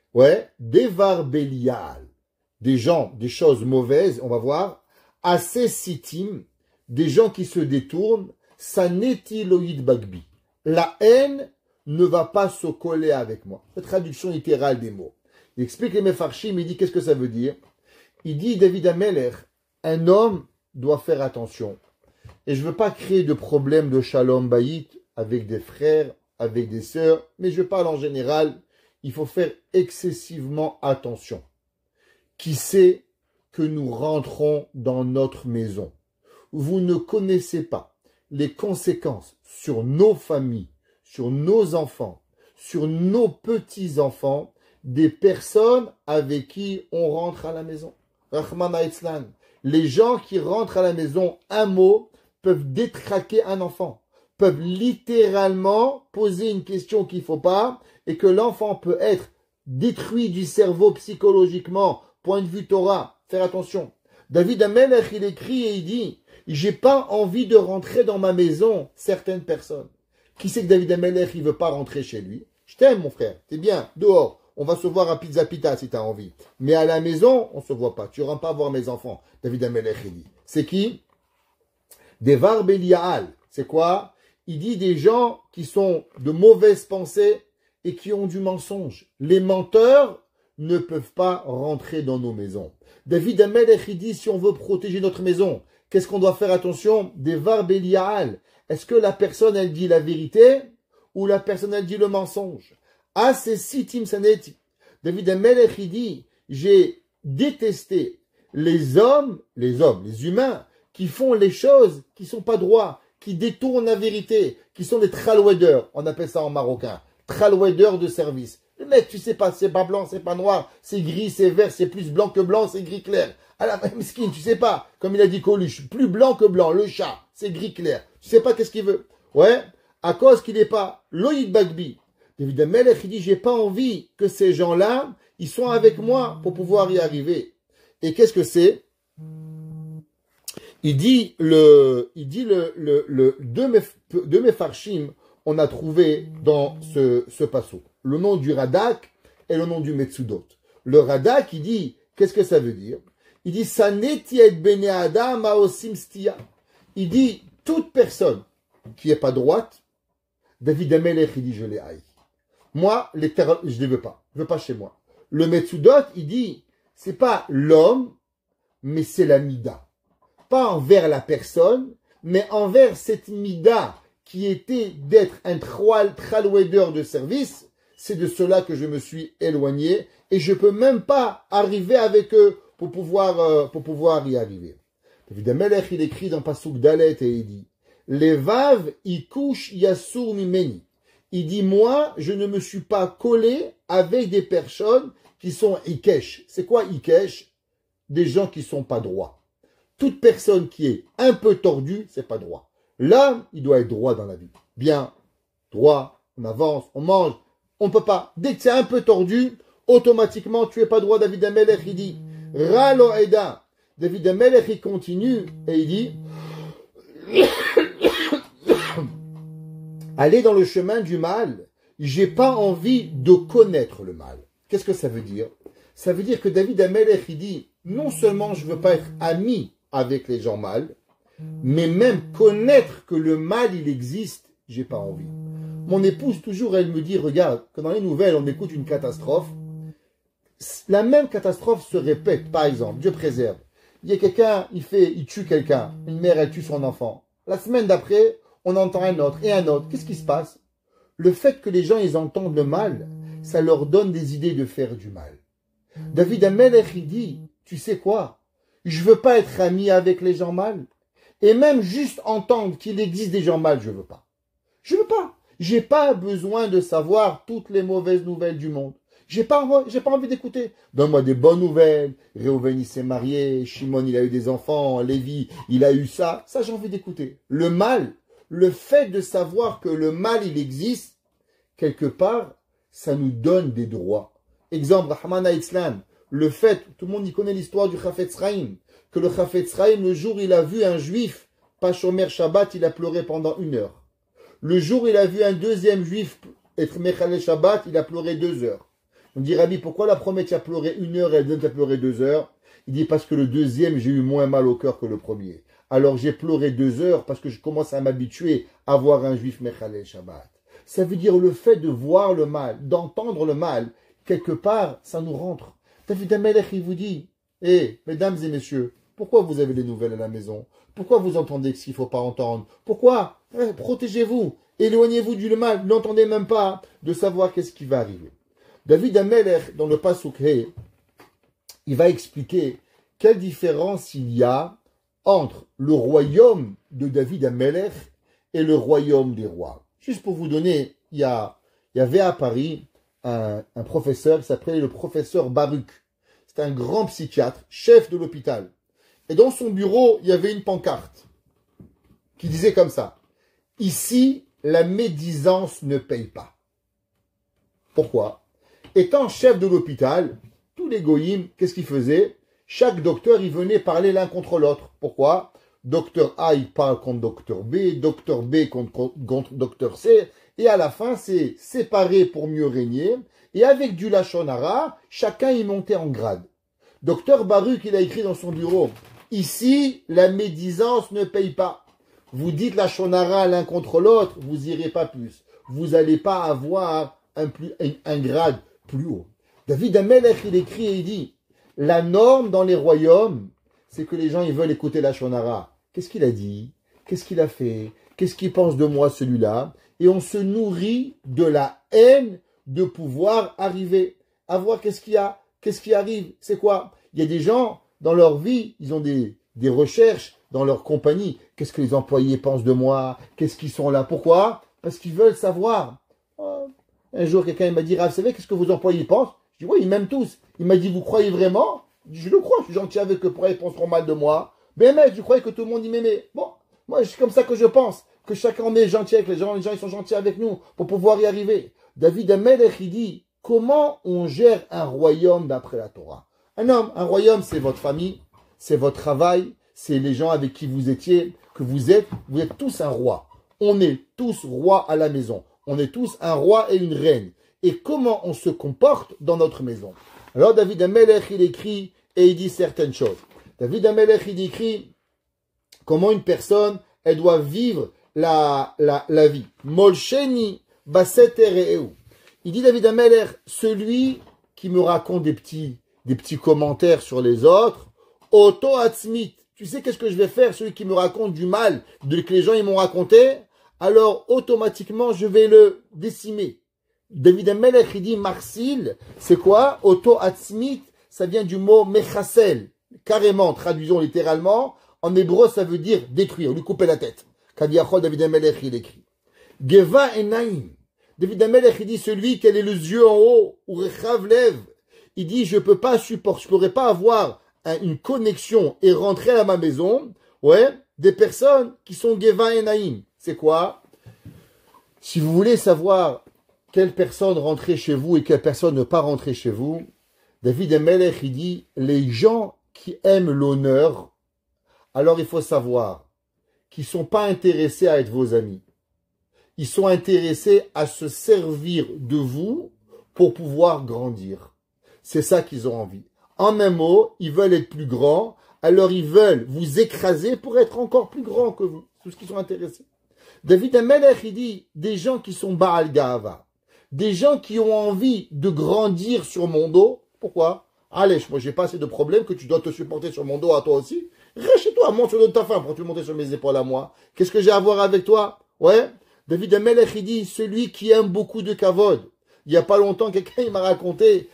devar belial, des gens, des choses mauvaises, on va voir, assez sitim, des gens qui se détournent, saneti loïd bagbi. La haine ne va pas se coller avec moi. La traduction littérale des mots. Il explique les Mefarshim, il dit qu'est-ce que ça veut dire. Il dit, David Amelech, un homme doit faire attention. Et je ne veux pas créer de problème de shalom bayit avec des frères, avec des sœurs, mais je parle en général, il faut faire excessivement attention. Qui sait que nous rentrons dans notre maison? Vous ne connaissez pas les conséquences sur nos familles, sur nos enfants, sur nos petits-enfants, des personnes avec qui on rentre à la maison. Rahman Aitzlan. Les gens qui rentrent à la maison, un mot, peuvent détraquer un enfant, peuvent littéralement poser une question qu'il ne faut pas, et que l'enfant peut être détruit du cerveau psychologiquement, point de vue Torah. Faire attention. David Amelech, il écrit et il dit, j'ai pas envie de rentrer dans ma maison certaines personnes. Qui sait que David Amelech, il veut pas rentrer chez lui? Je t'aime, mon frère. T'es bien. Dehors. On va se voir à Pizza Pita si tu as envie. Mais à la maison, on se voit pas. Tu ne rentres pas voir mes enfants. David Amelech, il dit. C'est qui? Devar Belial. C'est quoi? Il dit des gens qui sont de mauvaises pensées et qui ont du mensonge. Les menteurs ne peuvent pas rentrer dans nos maisons. David Amelech, il dit si on veut protéger notre maison, qu'est-ce qu'on doit faire attention? Devar Belial. Est-ce que la personne, elle dit la vérité ou la personne, elle dit le mensonge? Ah, c'est sitim saneti. David Amelech, il dit, j'ai détesté les humains, qui font les choses qui sont pas droits, qui détournent la vérité, qui sont des tralouedeurs. On appelle ça en marocain. Tralouedeurs de service. Le mec, tu sais pas, c'est pas blanc, c'est pas noir, c'est gris, c'est vert, c'est plus blanc que blanc, c'est gris clair. À la même skin, tu sais pas, comme il a dit Coluche, plus blanc que blanc, le chat, c'est gris clair. Tu sais pas qu'est-ce qu'il veut. Ouais, à cause qu'il n'est pas Loïd Bagbi. David Amelech, il dit, j'ai pas envie que ces gens-là, ils soient avec moi pour pouvoir y arriver. Et qu'est-ce que c'est? Deux Mefarshim, on a trouvé dans ce passouk le nom du Radak et le nom du Metsudot. Le Radak, il dit, qu'est-ce que ça veut dire? Il dit, Saneti et bene adam haosim stia. Il dit, toute personne qui est pas droite, David Amelech, il dit, je les haïs. Moi, je les veux pas. Je veux pas chez moi. Le Metsudot, il dit, c'est pas l'homme, mais c'est la mida. Pas envers la personne, mais envers cette mida qui était d'être un tralouedeur de service. C'est de cela que je me suis éloigné et je peux même pas arriver avec eux pour pouvoir y arriver. David Amelech, il écrit dans Pasuk Dalet et il dit, Levav ikush yasur mimeni. Il dit, moi, je ne me suis pas collé avec des personnes qui sont ikesh. C'est quoi ikesh? Des gens qui sont pas droits. Toute personne qui est un peu tordue, c'est pas droit. L'homme, il doit être droit dans la vie. Bien, droit, on avance, on mange. On peut pas. Dès que c'est un peu tordu, automatiquement, tu es pas droit. David Amelech, il dit, Ralo Eda. David Amelech, il continue et il dit, aller dans le chemin du mal, j'ai pas envie de connaître le mal. Qu'est-ce que ça veut dire? Ça veut dire que David Amelech, il dit, non seulement je veux pas être ami avec les gens mal, mais même connaître que le mal, il existe, j'ai pas envie. Mon épouse, toujours, elle me dit, regarde, que dans les nouvelles, on écoute une catastrophe, la même catastrophe se répète. Par exemple, Dieu préserve. Il y a quelqu'un, il tue quelqu'un. Une mère, elle tue son enfant. La semaine d'après, on entend un autre et un autre. Qu'est-ce qui se passe? Le fait que les gens, ils entendent le mal, ça leur donne des idées de faire du mal. David Amelech, il dit, tu sais quoi? Je veux pas être ami avec les gens mal. Et même juste entendre qu'il existe des gens mal, je veux pas. Je veux pas. J'ai pas besoin de savoir toutes les mauvaises nouvelles du monde. J'ai pas envie d'écouter. Donne-moi des bonnes nouvelles. Réhouven, il s'est marié. Shimon, il a eu des enfants. Lévi, il a eu ça. Ça, j'ai envie d'écouter. Le mal, le fait de savoir que le mal, il existe, quelque part, ça nous donne des droits. Exemple, Rahman Islam. Le fait, tout le monde y connaît l'histoire du Chafetz Chaim. Que le Chafetz Chaim, le jour, il a vu un juif, pas Shomer Shabbat, il a pleuré pendant 1 heure. Le jour où il a vu un deuxième juif être Mechalel Shabbat, il a pleuré 2 heures. On dit, Rabbi, pourquoi la première tu as pleuré 1 heure et la deuxième tu as pleuré 2 heures? Il dit, parce que le deuxième, j'ai eu moins mal au cœur que le premier. Alors j'ai pleuré 2 heures parce que je commence à m'habituer à voir un juif Mechalel Shabbat. Ça veut dire le fait de voir le mal, d'entendre le mal, quelque part, ça nous rentre. David Amelech, il vous dit, mesdames et messieurs, pourquoi vous avez les nouvelles à la maison? Pourquoi vous entendez ce qu'il ne faut pas entendre? Pourquoi? Protégez-vous, éloignez-vous du mal, n'entendez même pas de savoir qu'est-ce qui va arriver. David Amelech, dans le Pasuk He, il va expliquer quelle différence il y a entre le royaume de David Amelech et le royaume des rois. Juste pour vous donner, il y avait à Paris un professeur qui s'appelait le professeur Baruch. C'était un grand psychiatre, chef de l'hôpital. Et dans son bureau, il y avait une pancarte qui disait comme ça. Ici, la médisance ne paye pas. Pourquoi? Étant chef de l'hôpital, tous les goïms, qu'est-ce qu'ils faisaient? Chaque docteur, il venait parler l'un contre l'autre. Pourquoi? Docteur A, il parle contre docteur B, docteur B contre docteur C, et à la fin, c'est séparé pour mieux régner, et avec du lachon hara, chacun y montait en grade. Docteur Baruch, il a écrit dans son bureau, ici, la médisance ne paye pas. Vous dites lachon hara l'un contre l'autre, vous irez pas plus. Vous n'allez pas avoir un grade plus haut. David Amelech, il écrit et il dit, la norme dans les royaumes, c'est que les gens, ils veulent écouter la shonara. Qu'est-ce qu'il a dit? Qu'est-ce qu'il a fait? Qu'est-ce qu'il pense de moi, celui-là? Et on se nourrit de la haine de pouvoir arriver à voir qu'est-ce qu'il y a, qu'est-ce qui arrive, c'est quoi? Il y a des gens, dans leur vie, ils ont des recherches dans leur compagnie. Qu'est-ce que les employés pensent de moi? Qu'est-ce qu'ils sont là? Pourquoi? Parce qu'ils veulent savoir. Un jour, quelqu'un m'a dit, Rav, vous savez qu'est-ce que vos employés pensent? Je dis, oui, ils m'aiment tous. Il m'a dit, vous croyez vraiment? Je dis, je le crois, je suis gentil avec eux, pourquoi ils penseront mal de moi? Mais mec, je croyais que tout le monde y m'aimait. Bon, moi, c'est comme ça que je pense, que chacun est gentil avec les gens ils sont gentils avec nous, pour pouvoir y arriver. David Amelech, il dit, comment on gère un royaume d'après la Torah? Un homme, un royaume, c'est votre famille, c'est votre travail, c'est les gens avec qui vous étiez, vous êtes tous un roi. On est tous rois à la maison. On est tous un roi et une reine. Et comment on se comporte dans notre maison? Alors David Amelech, il écrit et il dit certaines choses. David Amelech, il écrit comment une personne, elle doit vivre la vie. Molcheni baseter. Il dit David Amelech, celui qui me raconte des petits commentaires sur les autres, Oto Atzmit. Tu sais qu'est-ce que je vais faire, celui qui me raconte du mal que les gens ils m'ont raconté, alors automatiquement je vais le décimer. David Amelech, il dit Marsil, c'est quoi? Oto Atzmit, ça vient du mot Mechassel. Carrément, traduisons littéralement, en hébreu ça veut dire détruire, lui couper la tête. Kadiachol, David Amelech, il écrit. Geva Enaim. David Amelech, il dit celui qui a les yeux en haut, ou Rechav Lev. Il dit je pourrais pas avoir une connexion et rentrer à ma maison, des personnes qui sont Geva et Naïm. C'est quoi? Si vous voulez savoir quelle personne rentrer chez vous et quelle personne ne pas rentrer chez vous, David Amelech, il dit, les gens qui aiment l'honneur, alors il faut savoir qu'ils ne sont pas intéressés à être vos amis. Ils sont intéressés à se servir de vous pour pouvoir grandir. C'est ça qu'ils ont envie. En un mot, ils veulent être plus grands, alors ils veulent vous écraser pour être encore plus grands que vous. C'est tout ce qu'ils sont intéressés. David Amelech, il dit, des gens qui sont Baal Ga'ava, des gens qui ont envie de grandir sur mon dos. Pourquoi? Allez, moi j'ai pas assez de problèmes que tu dois te supporter sur mon dos à toi aussi. Reste chez toi, monte sur le dos de ta femme pour te monter sur mes épaules à moi. Qu'est-ce que j'ai à voir avec toi? David Amelech, il dit, celui qui aime beaucoup de kavod. Il y a pas longtemps, quelqu'un il m'a raconté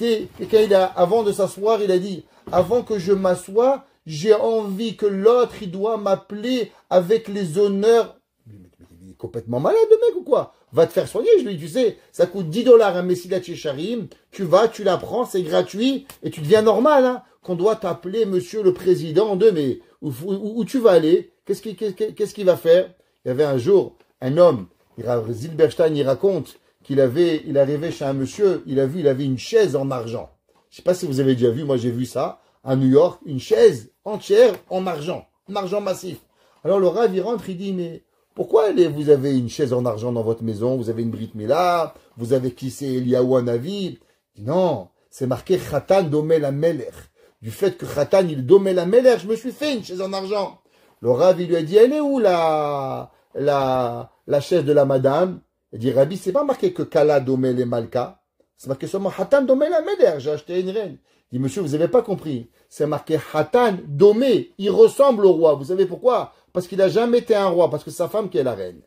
avant de s'asseoir, il a dit, avant que je m'assoie, j'ai envie que l'autre, il doit m'appeler avec les honneurs. Il est complètement malade, le mec, ou quoi? Va te faire soigner, je lui dis, tu sais, ça coûte $10 un Messilat Yesharim, tu vas, tu la prends, c'est gratuit, et tu deviens normal, hein, qu'on doit t'appeler monsieur le président mais où tu vas aller? Qu'est-ce qu'il va faire? Il y avait un jour, un homme, Zilberstein, il raconte, il arrivait chez un monsieur, il avait une chaise en argent. Je sais pas si vous avez déjà vu, moi j'ai vu ça, à New York, une chaise entière en argent massif. Alors le Rav, il rentre, il dit, mais pourquoi vous avez une chaise en argent dans votre maison? Vous avez une Brit Mila, vous avez qui c'est Eliyahu Hanavi? Il dit, non, c'est marqué Khatan Domel Amelech. Du fait que Khatan, il Domel Amelech, je me suis fait une chaise en argent. Le Rav, il lui a dit, elle est où la chaise de la madame? Il dit, Rabbi, c'est pas marqué que Kala Domel et Malka. C'est marqué seulement Hatan Domel Amelech. J'ai acheté une reine. Il dit, monsieur, vous n'avez pas compris. C'est marqué Hatan Domé. Il ressemble au roi. Vous savez pourquoi? Parce qu'il n'a jamais été un roi. Parce que sa femme qui est la reine.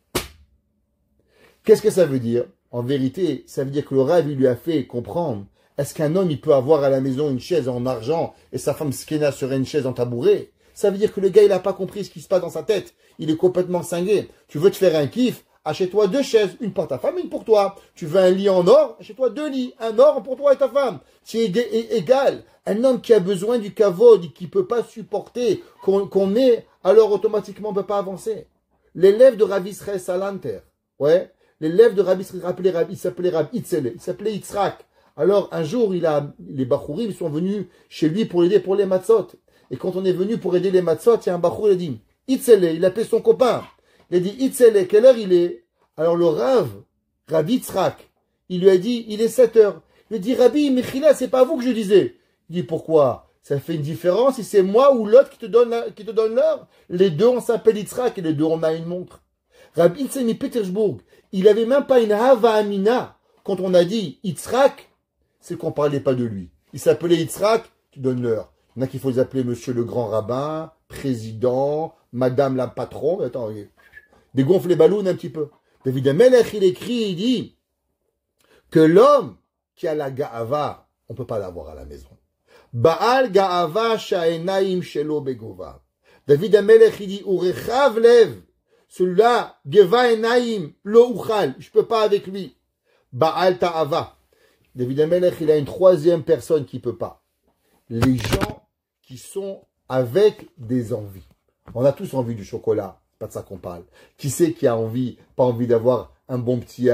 Qu'est-ce que ça veut dire? En vérité, ça veut dire que le Rav, il lui a fait comprendre. Est-ce qu'un homme, il peut avoir à la maison une chaise en argent et sa femme skena serait une chaise en tabouret? Ça veut dire que le gars, il n'a pas compris ce qui se passe dans sa tête. Il est complètement cinglé. Tu veux te faire un kiff? Achète-toi 2 chaises, une pour ta femme, une pour toi. Tu veux un lit en or, achète-toi 2 lits, un or pour toi et ta femme. C'est égal. Un homme qui a besoin du kavod et qui peut pas supporter qu'on ait, alors automatiquement on peut pas avancer. L'élève de Rabbi Israël Salanter, l'élève de Rabbi Israël, il s'appelait Rabbi Itzele, il s'appelait Yitzhak. Alors un jour, les Bachourim sont venus chez lui pour l'aider pour les matzot. Et quand on est venu pour aider les matzot, il y a un Bachour, il a dit, Itzele, il appelait son copain. Il a dit, Itzele, quelle heure il est? Alors le Rav, Rabbi Yitzhak, il lui a dit, il est 7 heures. Il lui a dit, Rabbi, Mechila, c'est pas vous que je disais. Il dit, pourquoi? Ça fait une différence si c'est moi ou l'autre qui te donne l'heure. Les deux, on s'appelle Yitzhak et les deux, on a une montre. Rabbi Yitzhak Petersburg, il avait même pas une Hava Amina. Quand on a dit Yitzhak, c'est qu'on parlait pas de lui. Il s'appelait Yitzhak, tu donnes l'heure. Il y en a qu'il faut les appeler monsieur le grand rabbin, président, madame la patron. Attends, dégonfle les ballons un petit peu. David Amelech, il écrit, il dit que l'homme qui a la Ga'ava, on peut pas l'avoir à la maison. Baal Ga'ava sha'enaim shelo begova. David Amelech, il dit, urechav lev, celui-là, Geva enaim, lo uchal, je peux pas avec lui. Baal ta'ava. David Amelech, il a une troisième personne qui peut pas. Les gens qui sont avec des envies. On a tous envie du chocolat, pas de ça qu'on parle. Qui c'est qui a envie, pas envie d'avoir un bon petit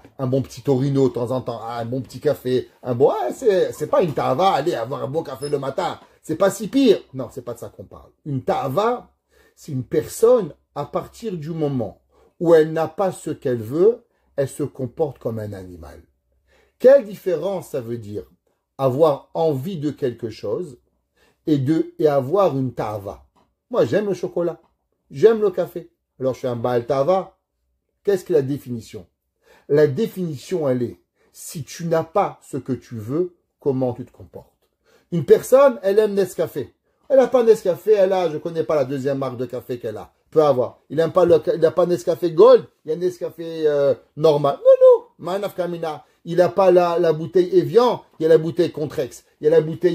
Torino de temps en temps, un bon petit café, c'est pas une tava, aller avoir un bon café le matin. c'est pas si pire. Non, c'est pas de ça qu'on parle. Une ta'ava, c'est une personne, à partir du moment où elle n'a pas ce qu'elle veut, elle se comporte comme un animal. Quelle différence ça veut dire avoir envie de quelque chose et avoir une ta'ava? Moi, j'aime le chocolat, j'aime le café. Alors, je suis un Baal ta'ava. Qu'est-ce que la définition? La définition, elle est, si tu n'as pas ce que tu veux, comment tu te comportes? Une personne, elle aime Nescafé. Elle n'a pas Nescafé, je ne connais pas la deuxième marque de café qu'elle a. Peut avoir. Il n'a pas Nescafé Gold, il y a Nescafé normal. Non, Manaf Kamina. Il n'a pas la bouteille Evian, il y a la bouteille Contrex. Il y a la bouteille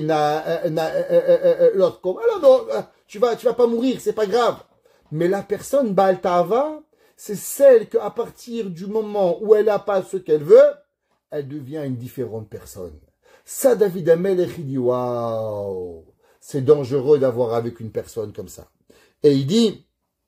l'autre. Alors non, tu vas pas mourir, c'est pas grave. Mais la personne Baal Ta'ava, c'est celle qu'à partir du moment où elle n'a pas ce qu'elle veut, elle devient une différente personne. Ça, David Amelech, il dit, waouh, c'est dangereux d'avoir avec une personne comme ça. Et il dit,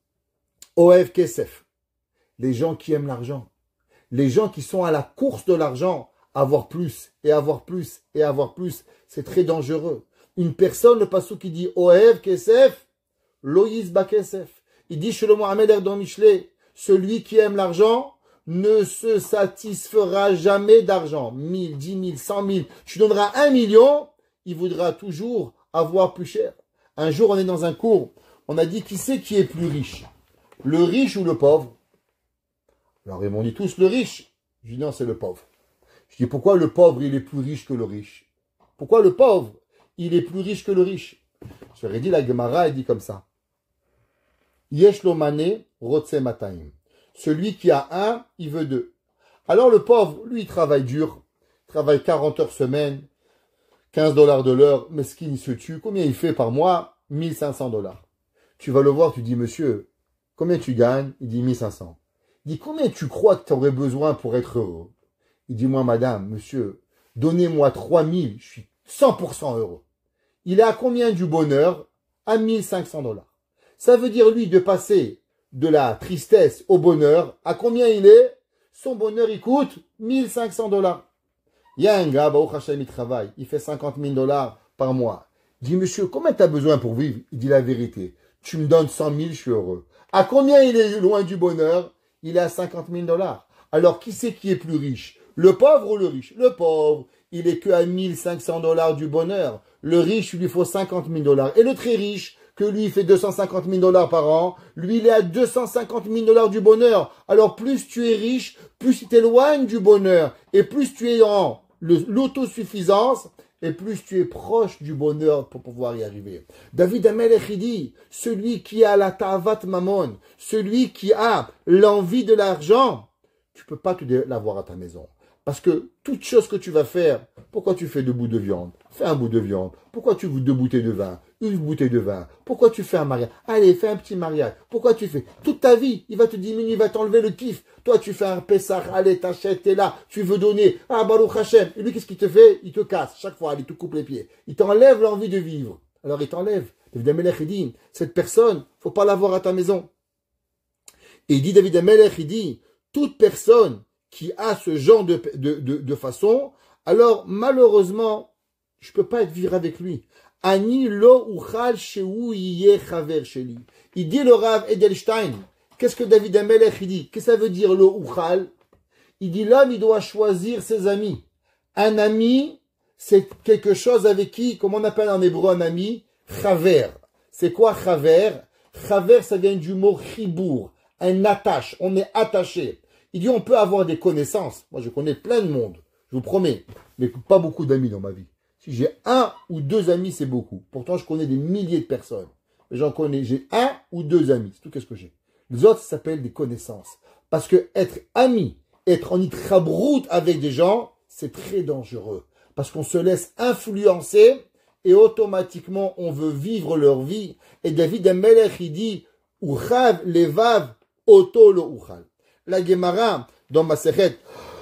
Oev Kesef, les gens qui aiment l'argent, les gens qui sont à la course de l'argent, avoir plus, et avoir plus, et avoir plus, c'est très dangereux. Une personne, le passou qui dit, Oev Kesef, Loïs Bakesef, il dit, Shlomo Ameler dans Michelet, celui qui aime l'argent ne se satisfera jamais d'argent. 1000, 10 000, 100 000. Tu donneras 1 million, il voudra toujours avoir plus cher. Un jour, on est dans un cours, on a dit qui c'est qui est plus riche? Le riche ou le pauvre? Alors ils m'ont dit tous le riche. Je dis non, c'est le pauvre. Je dis pourquoi le pauvre il est plus riche que le riche? Pourquoi le pauvre il est plus riche que le riche? Je leur ai dit, la Gemara elle dit comme ça. Yesh lo mané rotse mataim. Celui qui a un, il veut deux. Alors le pauvre, lui, il travaille dur. Il travaille 40 heures semaine, $15 de l'heure, mais ce qu'il se tue. Combien il fait par mois? $1 500. Tu vas le voir, tu dis, monsieur, combien tu gagnes? Il dit 1500. Il dit, combien tu crois que tu aurais besoin pour être heureux? Il dit, moi, madame, monsieur, donnez-moi 3000, je suis 100% heureux. Il est à combien du bonheur? À $1500. Ça veut dire, lui, de passer de la tristesse au bonheur, à combien il est? Son bonheur, il coûte $1500. Il y a un gars, Baruch Hashem, il travaille, il fait $50 000 par mois. Il dit, monsieur, combien tu as besoin pour vivre? Il dit la vérité. Tu me donnes 100 000, je suis heureux. À combien il est loin du bonheur? Il est à $50 000. Alors, qui c'est qui est plus riche? Le pauvre ou le riche? Le pauvre, il est que à $1500 du bonheur. Le riche, il lui faut $50 000. Et le très riche, que lui, il fait $250 000 par an, lui, il est à $250 du bonheur. Alors, plus tu es riche, plus tu t'éloignes du bonheur. Et plus tu es en l'autosuffisance, et plus tu es proche du bonheur pour pouvoir y arriver. David Amelech, il dit, celui qui a la ta'avat mamon, celui qui a l'envie de l'argent, tu peux pas l'avoir à ta maison. Parce que toute chose que tu vas faire, pourquoi tu fais 2 bouts de viande? Fais un bout de viande. Pourquoi tu veux 2 bouteilles de vin? Une bouteille de vin. Pourquoi tu fais un mariage? Allez, fais un petit mariage. Pourquoi tu fais? Toute ta vie, il va te diminuer, il va t'enlever le kiff. Toi, tu fais un Pessah, allez, t'achètes, t'es là, tu veux donner. Ah, Baruch Hashem. Et lui, qu'est-ce qu'il te fait? Il te casse. Chaque fois, il te coupe les pieds. Il t'enlève l'envie de vivre. Alors, il t'enlève. David Amelech, il dit, cette personne, faut pas l'avoir à ta maison. Et il dit, David Amelech, il dit, toute personne qui a ce genre de façon, alors, malheureusement, je peux pas vivre avec lui. Ani lo uchal sheu yeh chaver sheli. Il dit le Rav Edelstein. Qu'est-ce que David Amelech il dit? Qu'est-ce que ça veut dire le uchal? Il dit l'homme il doit choisir ses amis. Un ami, c'est quelque chose avec qui, comme on appelle en hébreu un ami, chaver. C'est quoi chaver? Chaver, ça vient du mot chibour, un attache. On est attaché. Il dit on peut avoir des connaissances. Moi je connais plein de monde, je vous promets, mais pas beaucoup d'amis dans ma vie. Si j'ai 1 ou 2 amis, c'est beaucoup. Pourtant, je connais des milliers de personnes. Mais j'ai 1 ou 2 amis. C'est tout qu'est-ce que j'ai. Les autres, ça s'appelle des connaissances. Parce que être ami, être en itrabrout avec des gens, c'est très dangereux. Parce qu'on se laisse influencer et automatiquement, on veut vivre leur vie. Et David Amelech, il dit, Uchav levav oto lo uchal. La Gemara, dans ma Masechet,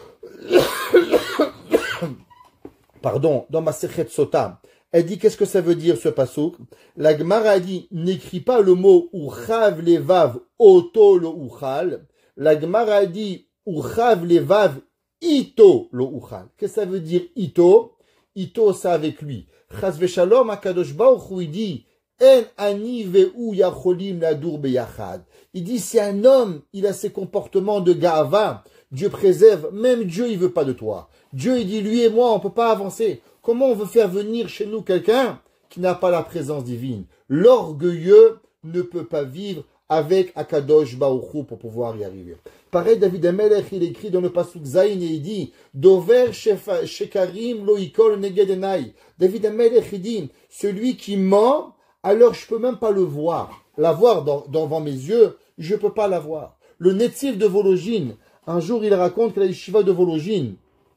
dans Masechet Sota, elle dit qu'est-ce que ça veut dire ce passouk? La Gemara dit n'écris pas le mot uchav levav oto lo uchal. La Gemara dit uchav levav ito lo uchal. Qu'est-ce que ça veut dire ito? ito, ça avec lui. Chas v'shalom, Akadosh Baruch Hu, il dit, en ani ve'u yacholim ladur beyachad. Il dit, si un homme, il a ses comportements de gava, Dieu préserve, même Dieu, il veut pas de toi. Dieu, il dit, lui et moi, on peut pas avancer. Comment on veut faire venir chez nous quelqu'un qui n'a pas la présence divine? L'orgueilleux ne peut pas vivre avec Akadosh Baruch Hu pour pouvoir y arriver. Pareil, David Amelech, il écrit dans le Pasuk Zayin et il dit, Dover shekarim lo ikol neged enai. David Amelech, il dit, celui qui ment, alors je peux même pas le voir. L'avoir devant mes yeux, je peux pas l'avoir. Le Netziv de Vologine, un jour il raconte que la yeshiva de Vologine,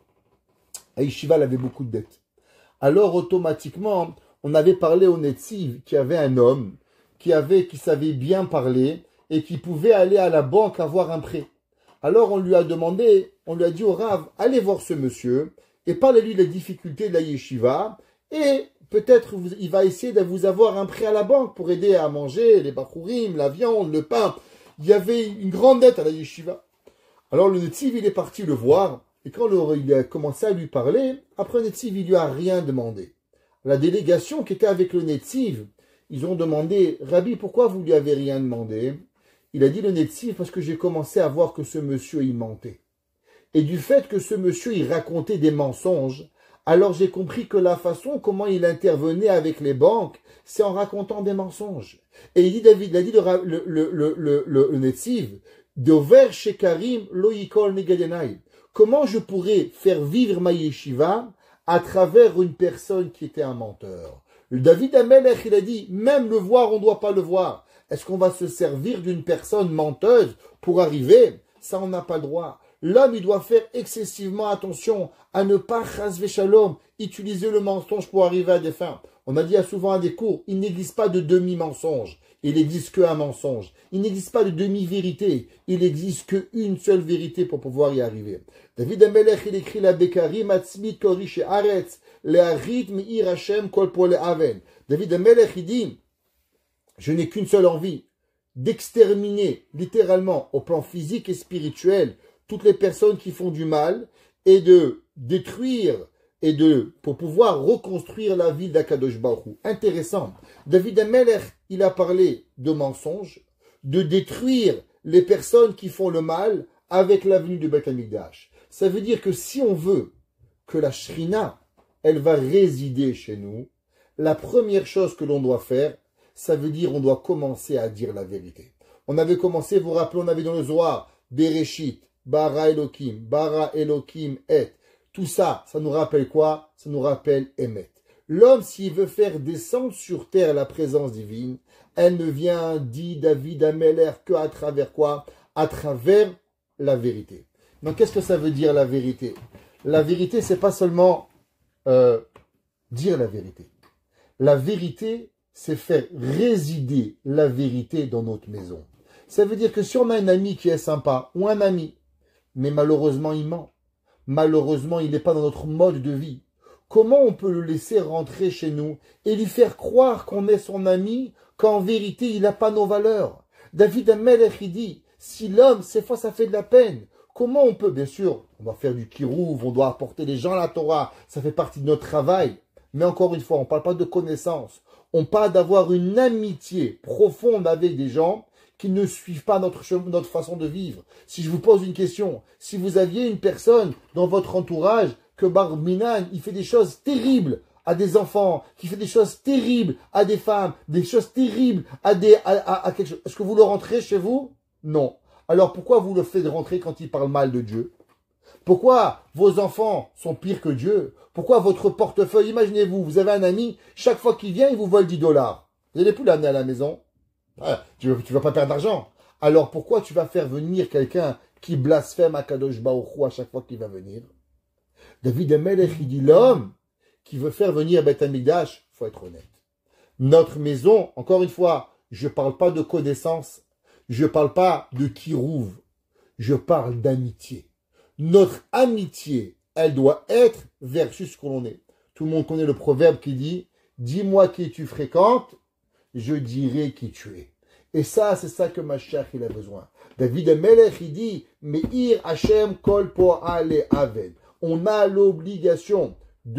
la yeshiva elle avait beaucoup de dettes. Alors automatiquement, on avait parlé au Netziv qu'il y avait un homme qui savait bien parler et qui pouvait aller à la banque avoir un prêt. Alors on lui a dit au Rav, allez voir ce monsieur et parlez-lui des difficultés de la yeshiva et peut-être il va essayer de vous avoir un prêt à la banque pour aider à manger les bakourim, la viande, le pain. Il y avait une grande dette à la yeshiva. Alors le Netziv, il est parti le voir et quand il a commencé à lui parler, après le Netziv, il lui a rien demandé. La délégation qui était avec le Netziv, ils ont demandé, Rabbi, pourquoi vous lui avez rien demandé? Il a dit le Netziv, parce que j'ai commencé à voir que ce monsieur, il mentait. Et du fait que ce monsieur, il racontait des mensonges, alors j'ai compris que la façon comment il intervenait avec les banques, c'est en racontant des mensonges. Et il a dit le Netziv, Dover shekarim lo yikol negadenai. Comment je pourrais faire vivre ma yeshiva à travers une personne qui était un menteur? Le David Amelech, il a dit, même le voir, on ne doit pas le voir. Est-ce qu'on va se servir d'une personne menteuse pour arriver? Ça, on n'a pas le droit. L'homme, il doit faire excessivement attention à ne pas, chas v'shalom, utiliser le mensonge pour arriver à des fins. On a dit souvent à des cours, il n'existe pas de demi-mensonge. Il n'existe qu'un mensonge. Il n'existe pas de demi-vérité. Il n'existe qu'une seule vérité pour pouvoir y arriver. David Amelech, il écrit la Bekari, Matzmit, Korish et Aretz, Le'arit, Me'ir Hashem, Kol Pole Aven. David Amelech, il dit, je n'ai qu'une seule envie, d'exterminer, littéralement, au plan physique et spirituel, toutes les personnes qui font du mal, et de détruire, pour pouvoir reconstruire la ville d'Akadosh Baruch Hu. Intéressant. David Amelech, il a parlé de mensonges, de détruire les personnes qui font le mal avec l'avenue du Beth Amikdash. Ça veut dire que si on veut que la Shrina, elle va résider chez nous, la première chose que l'on doit faire, ça veut dire on doit commencer à dire la vérité. On avait commencé, vous vous rappelez, on avait dans le Zohar, Bereshit, Bara Elokim, Et. Tout ça, ça nous rappelle quoi? Ça nous rappelle Emet. L'homme, s'il veut faire descendre sur terre la présence divine, elle ne vient, dit David Amelech, que à travers quoi? À travers la vérité. Donc, qu'est-ce que ça veut dire la vérité? La vérité, c'est pas seulement dire la vérité. La vérité, c'est faire résider la vérité dans notre maison. Ça veut dire que si on a un ami qui est sympa, ou un ami, mais malheureusement il ment, malheureusement il n'est pas dans notre mode de vie, comment on peut le laisser rentrer chez nous et lui faire croire qu'on est son ami, qu'en vérité il n'a pas nos valeurs? David Amelech, il dit, si l'homme, ces fois ça fait de la peine, comment on peut, bien sûr, on doit faire du kirouv, on doit apporter les gens à la Torah, ça fait partie de notre travail, mais encore une fois, on ne parle pas de connaissance, on parle d'avoir une amitié profonde avec des gens qui ne suivent pas notre façon de vivre. Si je vous pose une question, si vous aviez une personne dans votre entourage que Bar Minan, il fait des choses terribles à des enfants, qui fait des choses terribles à des femmes, des choses terribles à quelque chose, est-ce que vous le rentrez chez vous? Non. Alors pourquoi vous le faites rentrer quand il parle mal de Dieu? Pourquoi vos enfants sont pires que Dieu? Pourquoi votre portefeuille, imaginez-vous, vous avez un ami, chaque fois qu'il vient, il vous vole 10 dollars. Vous n'allez plus l'amener à la maison. Tu ne vas pas perdre d'argent. Alors pourquoi tu vas faire venir quelqu'un qui blasphème à Kadosh Baruch Hu à chaque fois qu'il va venir? David Amelech, il dit l'homme qui veut faire venir Beth Amikdash, il faut être honnête. Notre maison, encore une fois, je ne parle pas de connaissance, je ne parle pas de kirouv, je parle d'amitié. Notre amitié, elle doit être versus ce que l'on est. Tout le monde connaît le proverbe qui dit « Dis-moi qui tu fréquentes, je dirai qui tu es. » Et ça, c'est ça que Mashiach, il a besoin. David Amelech, il dit « Meir Hashem kol po'ale aven » On a l'obligation de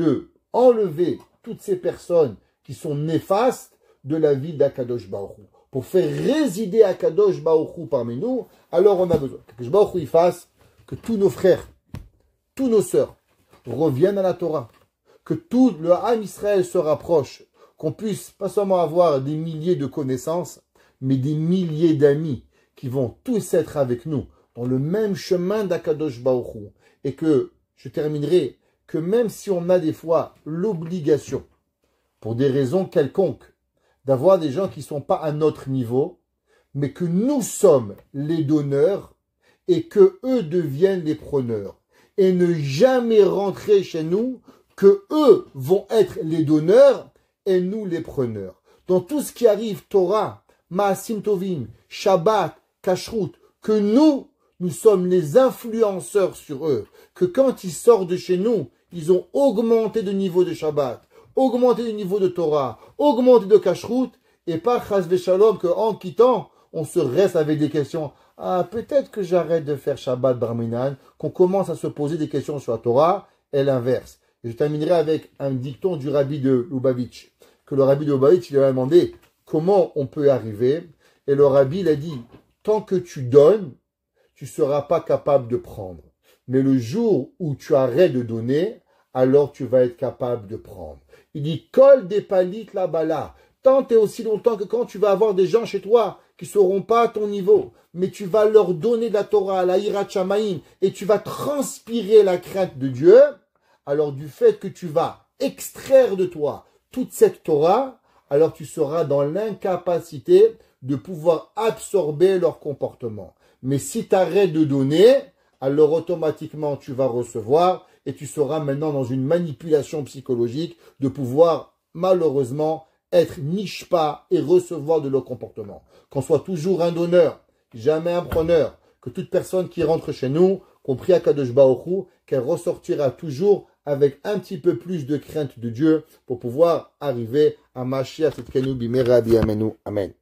enlever toutes ces personnes qui sont néfastes de la vie d'Akadosh Baruch Hu. Pour faire résider Akadosh Baruch Hu parmi nous, alors on a besoin qu'Akadosh Baruch Hu il fasse que tous nos frères, tous nos sœurs reviennent à la Torah, que tout le Ham Israël se rapproche, qu'on puisse pas seulement avoir des milliers de connaissances, mais des milliers d'amis qui vont tous être avec nous dans le même chemin d'Akadosh Baruch Hu. Et que, je terminerai, que même si on a des fois l'obligation, pour des raisons quelconques, d'avoir des gens qui ne sont pas à notre niveau, mais que nous sommes les donneurs et que eux deviennent les preneurs. Et ne jamais rentrer chez nous que eux vont être les donneurs et nous les preneurs. Dans tout ce qui arrive, Torah, Maasim Tovim, Shabbat, Kashrut, que nous sommes les influenceurs sur eux. Que quand ils sortent de chez nous, ils ont augmenté de niveau de Shabbat, augmenté de niveau de Torah, augmenté de Kashrut, et pas Chas Veshalom qu'en quittant, on se reste avec des questions. Ah, peut-être que j'arrête de faire Shabbat Barminan, qu'on commence à se poser des questions sur la Torah, et l'inverse. Et je terminerai avec un dicton du rabbi de Lubavitch, que le rabbi de Lubavitch, il lui a demandé comment on peut arriver, et le rabbi, il a dit, tant que tu donnes, tu ne seras pas capable de prendre. Mais le jour où tu arrêtes de donner, alors tu vas être capable de prendre. Il dit, colle des palites là-bas. Tant et aussi longtemps que quand tu vas avoir des gens chez toi qui ne seront pas à ton niveau, mais tu vas leur donner de la Torah, la Hirat Shamaim, et tu vas transpirer la crainte de Dieu, alors du fait que tu vas extraire de toi toute cette Torah, alors tu seras dans l'incapacité de pouvoir absorber leur comportement. Mais si tu arrêtes de donner, alors automatiquement tu vas recevoir et tu seras maintenant dans une manipulation psychologique de pouvoir malheureusement être nishpa et recevoir de leur comportement. Qu'on soit toujours un donneur, jamais un preneur, que toute personne qui rentre chez nous, compris Akadosh Baruch Hu, qu'elle ressortira toujours avec un petit peu plus de crainte de Dieu pour pouvoir arriver à Mashiach Tzidkenu Bimera B'Yameinu. Amen.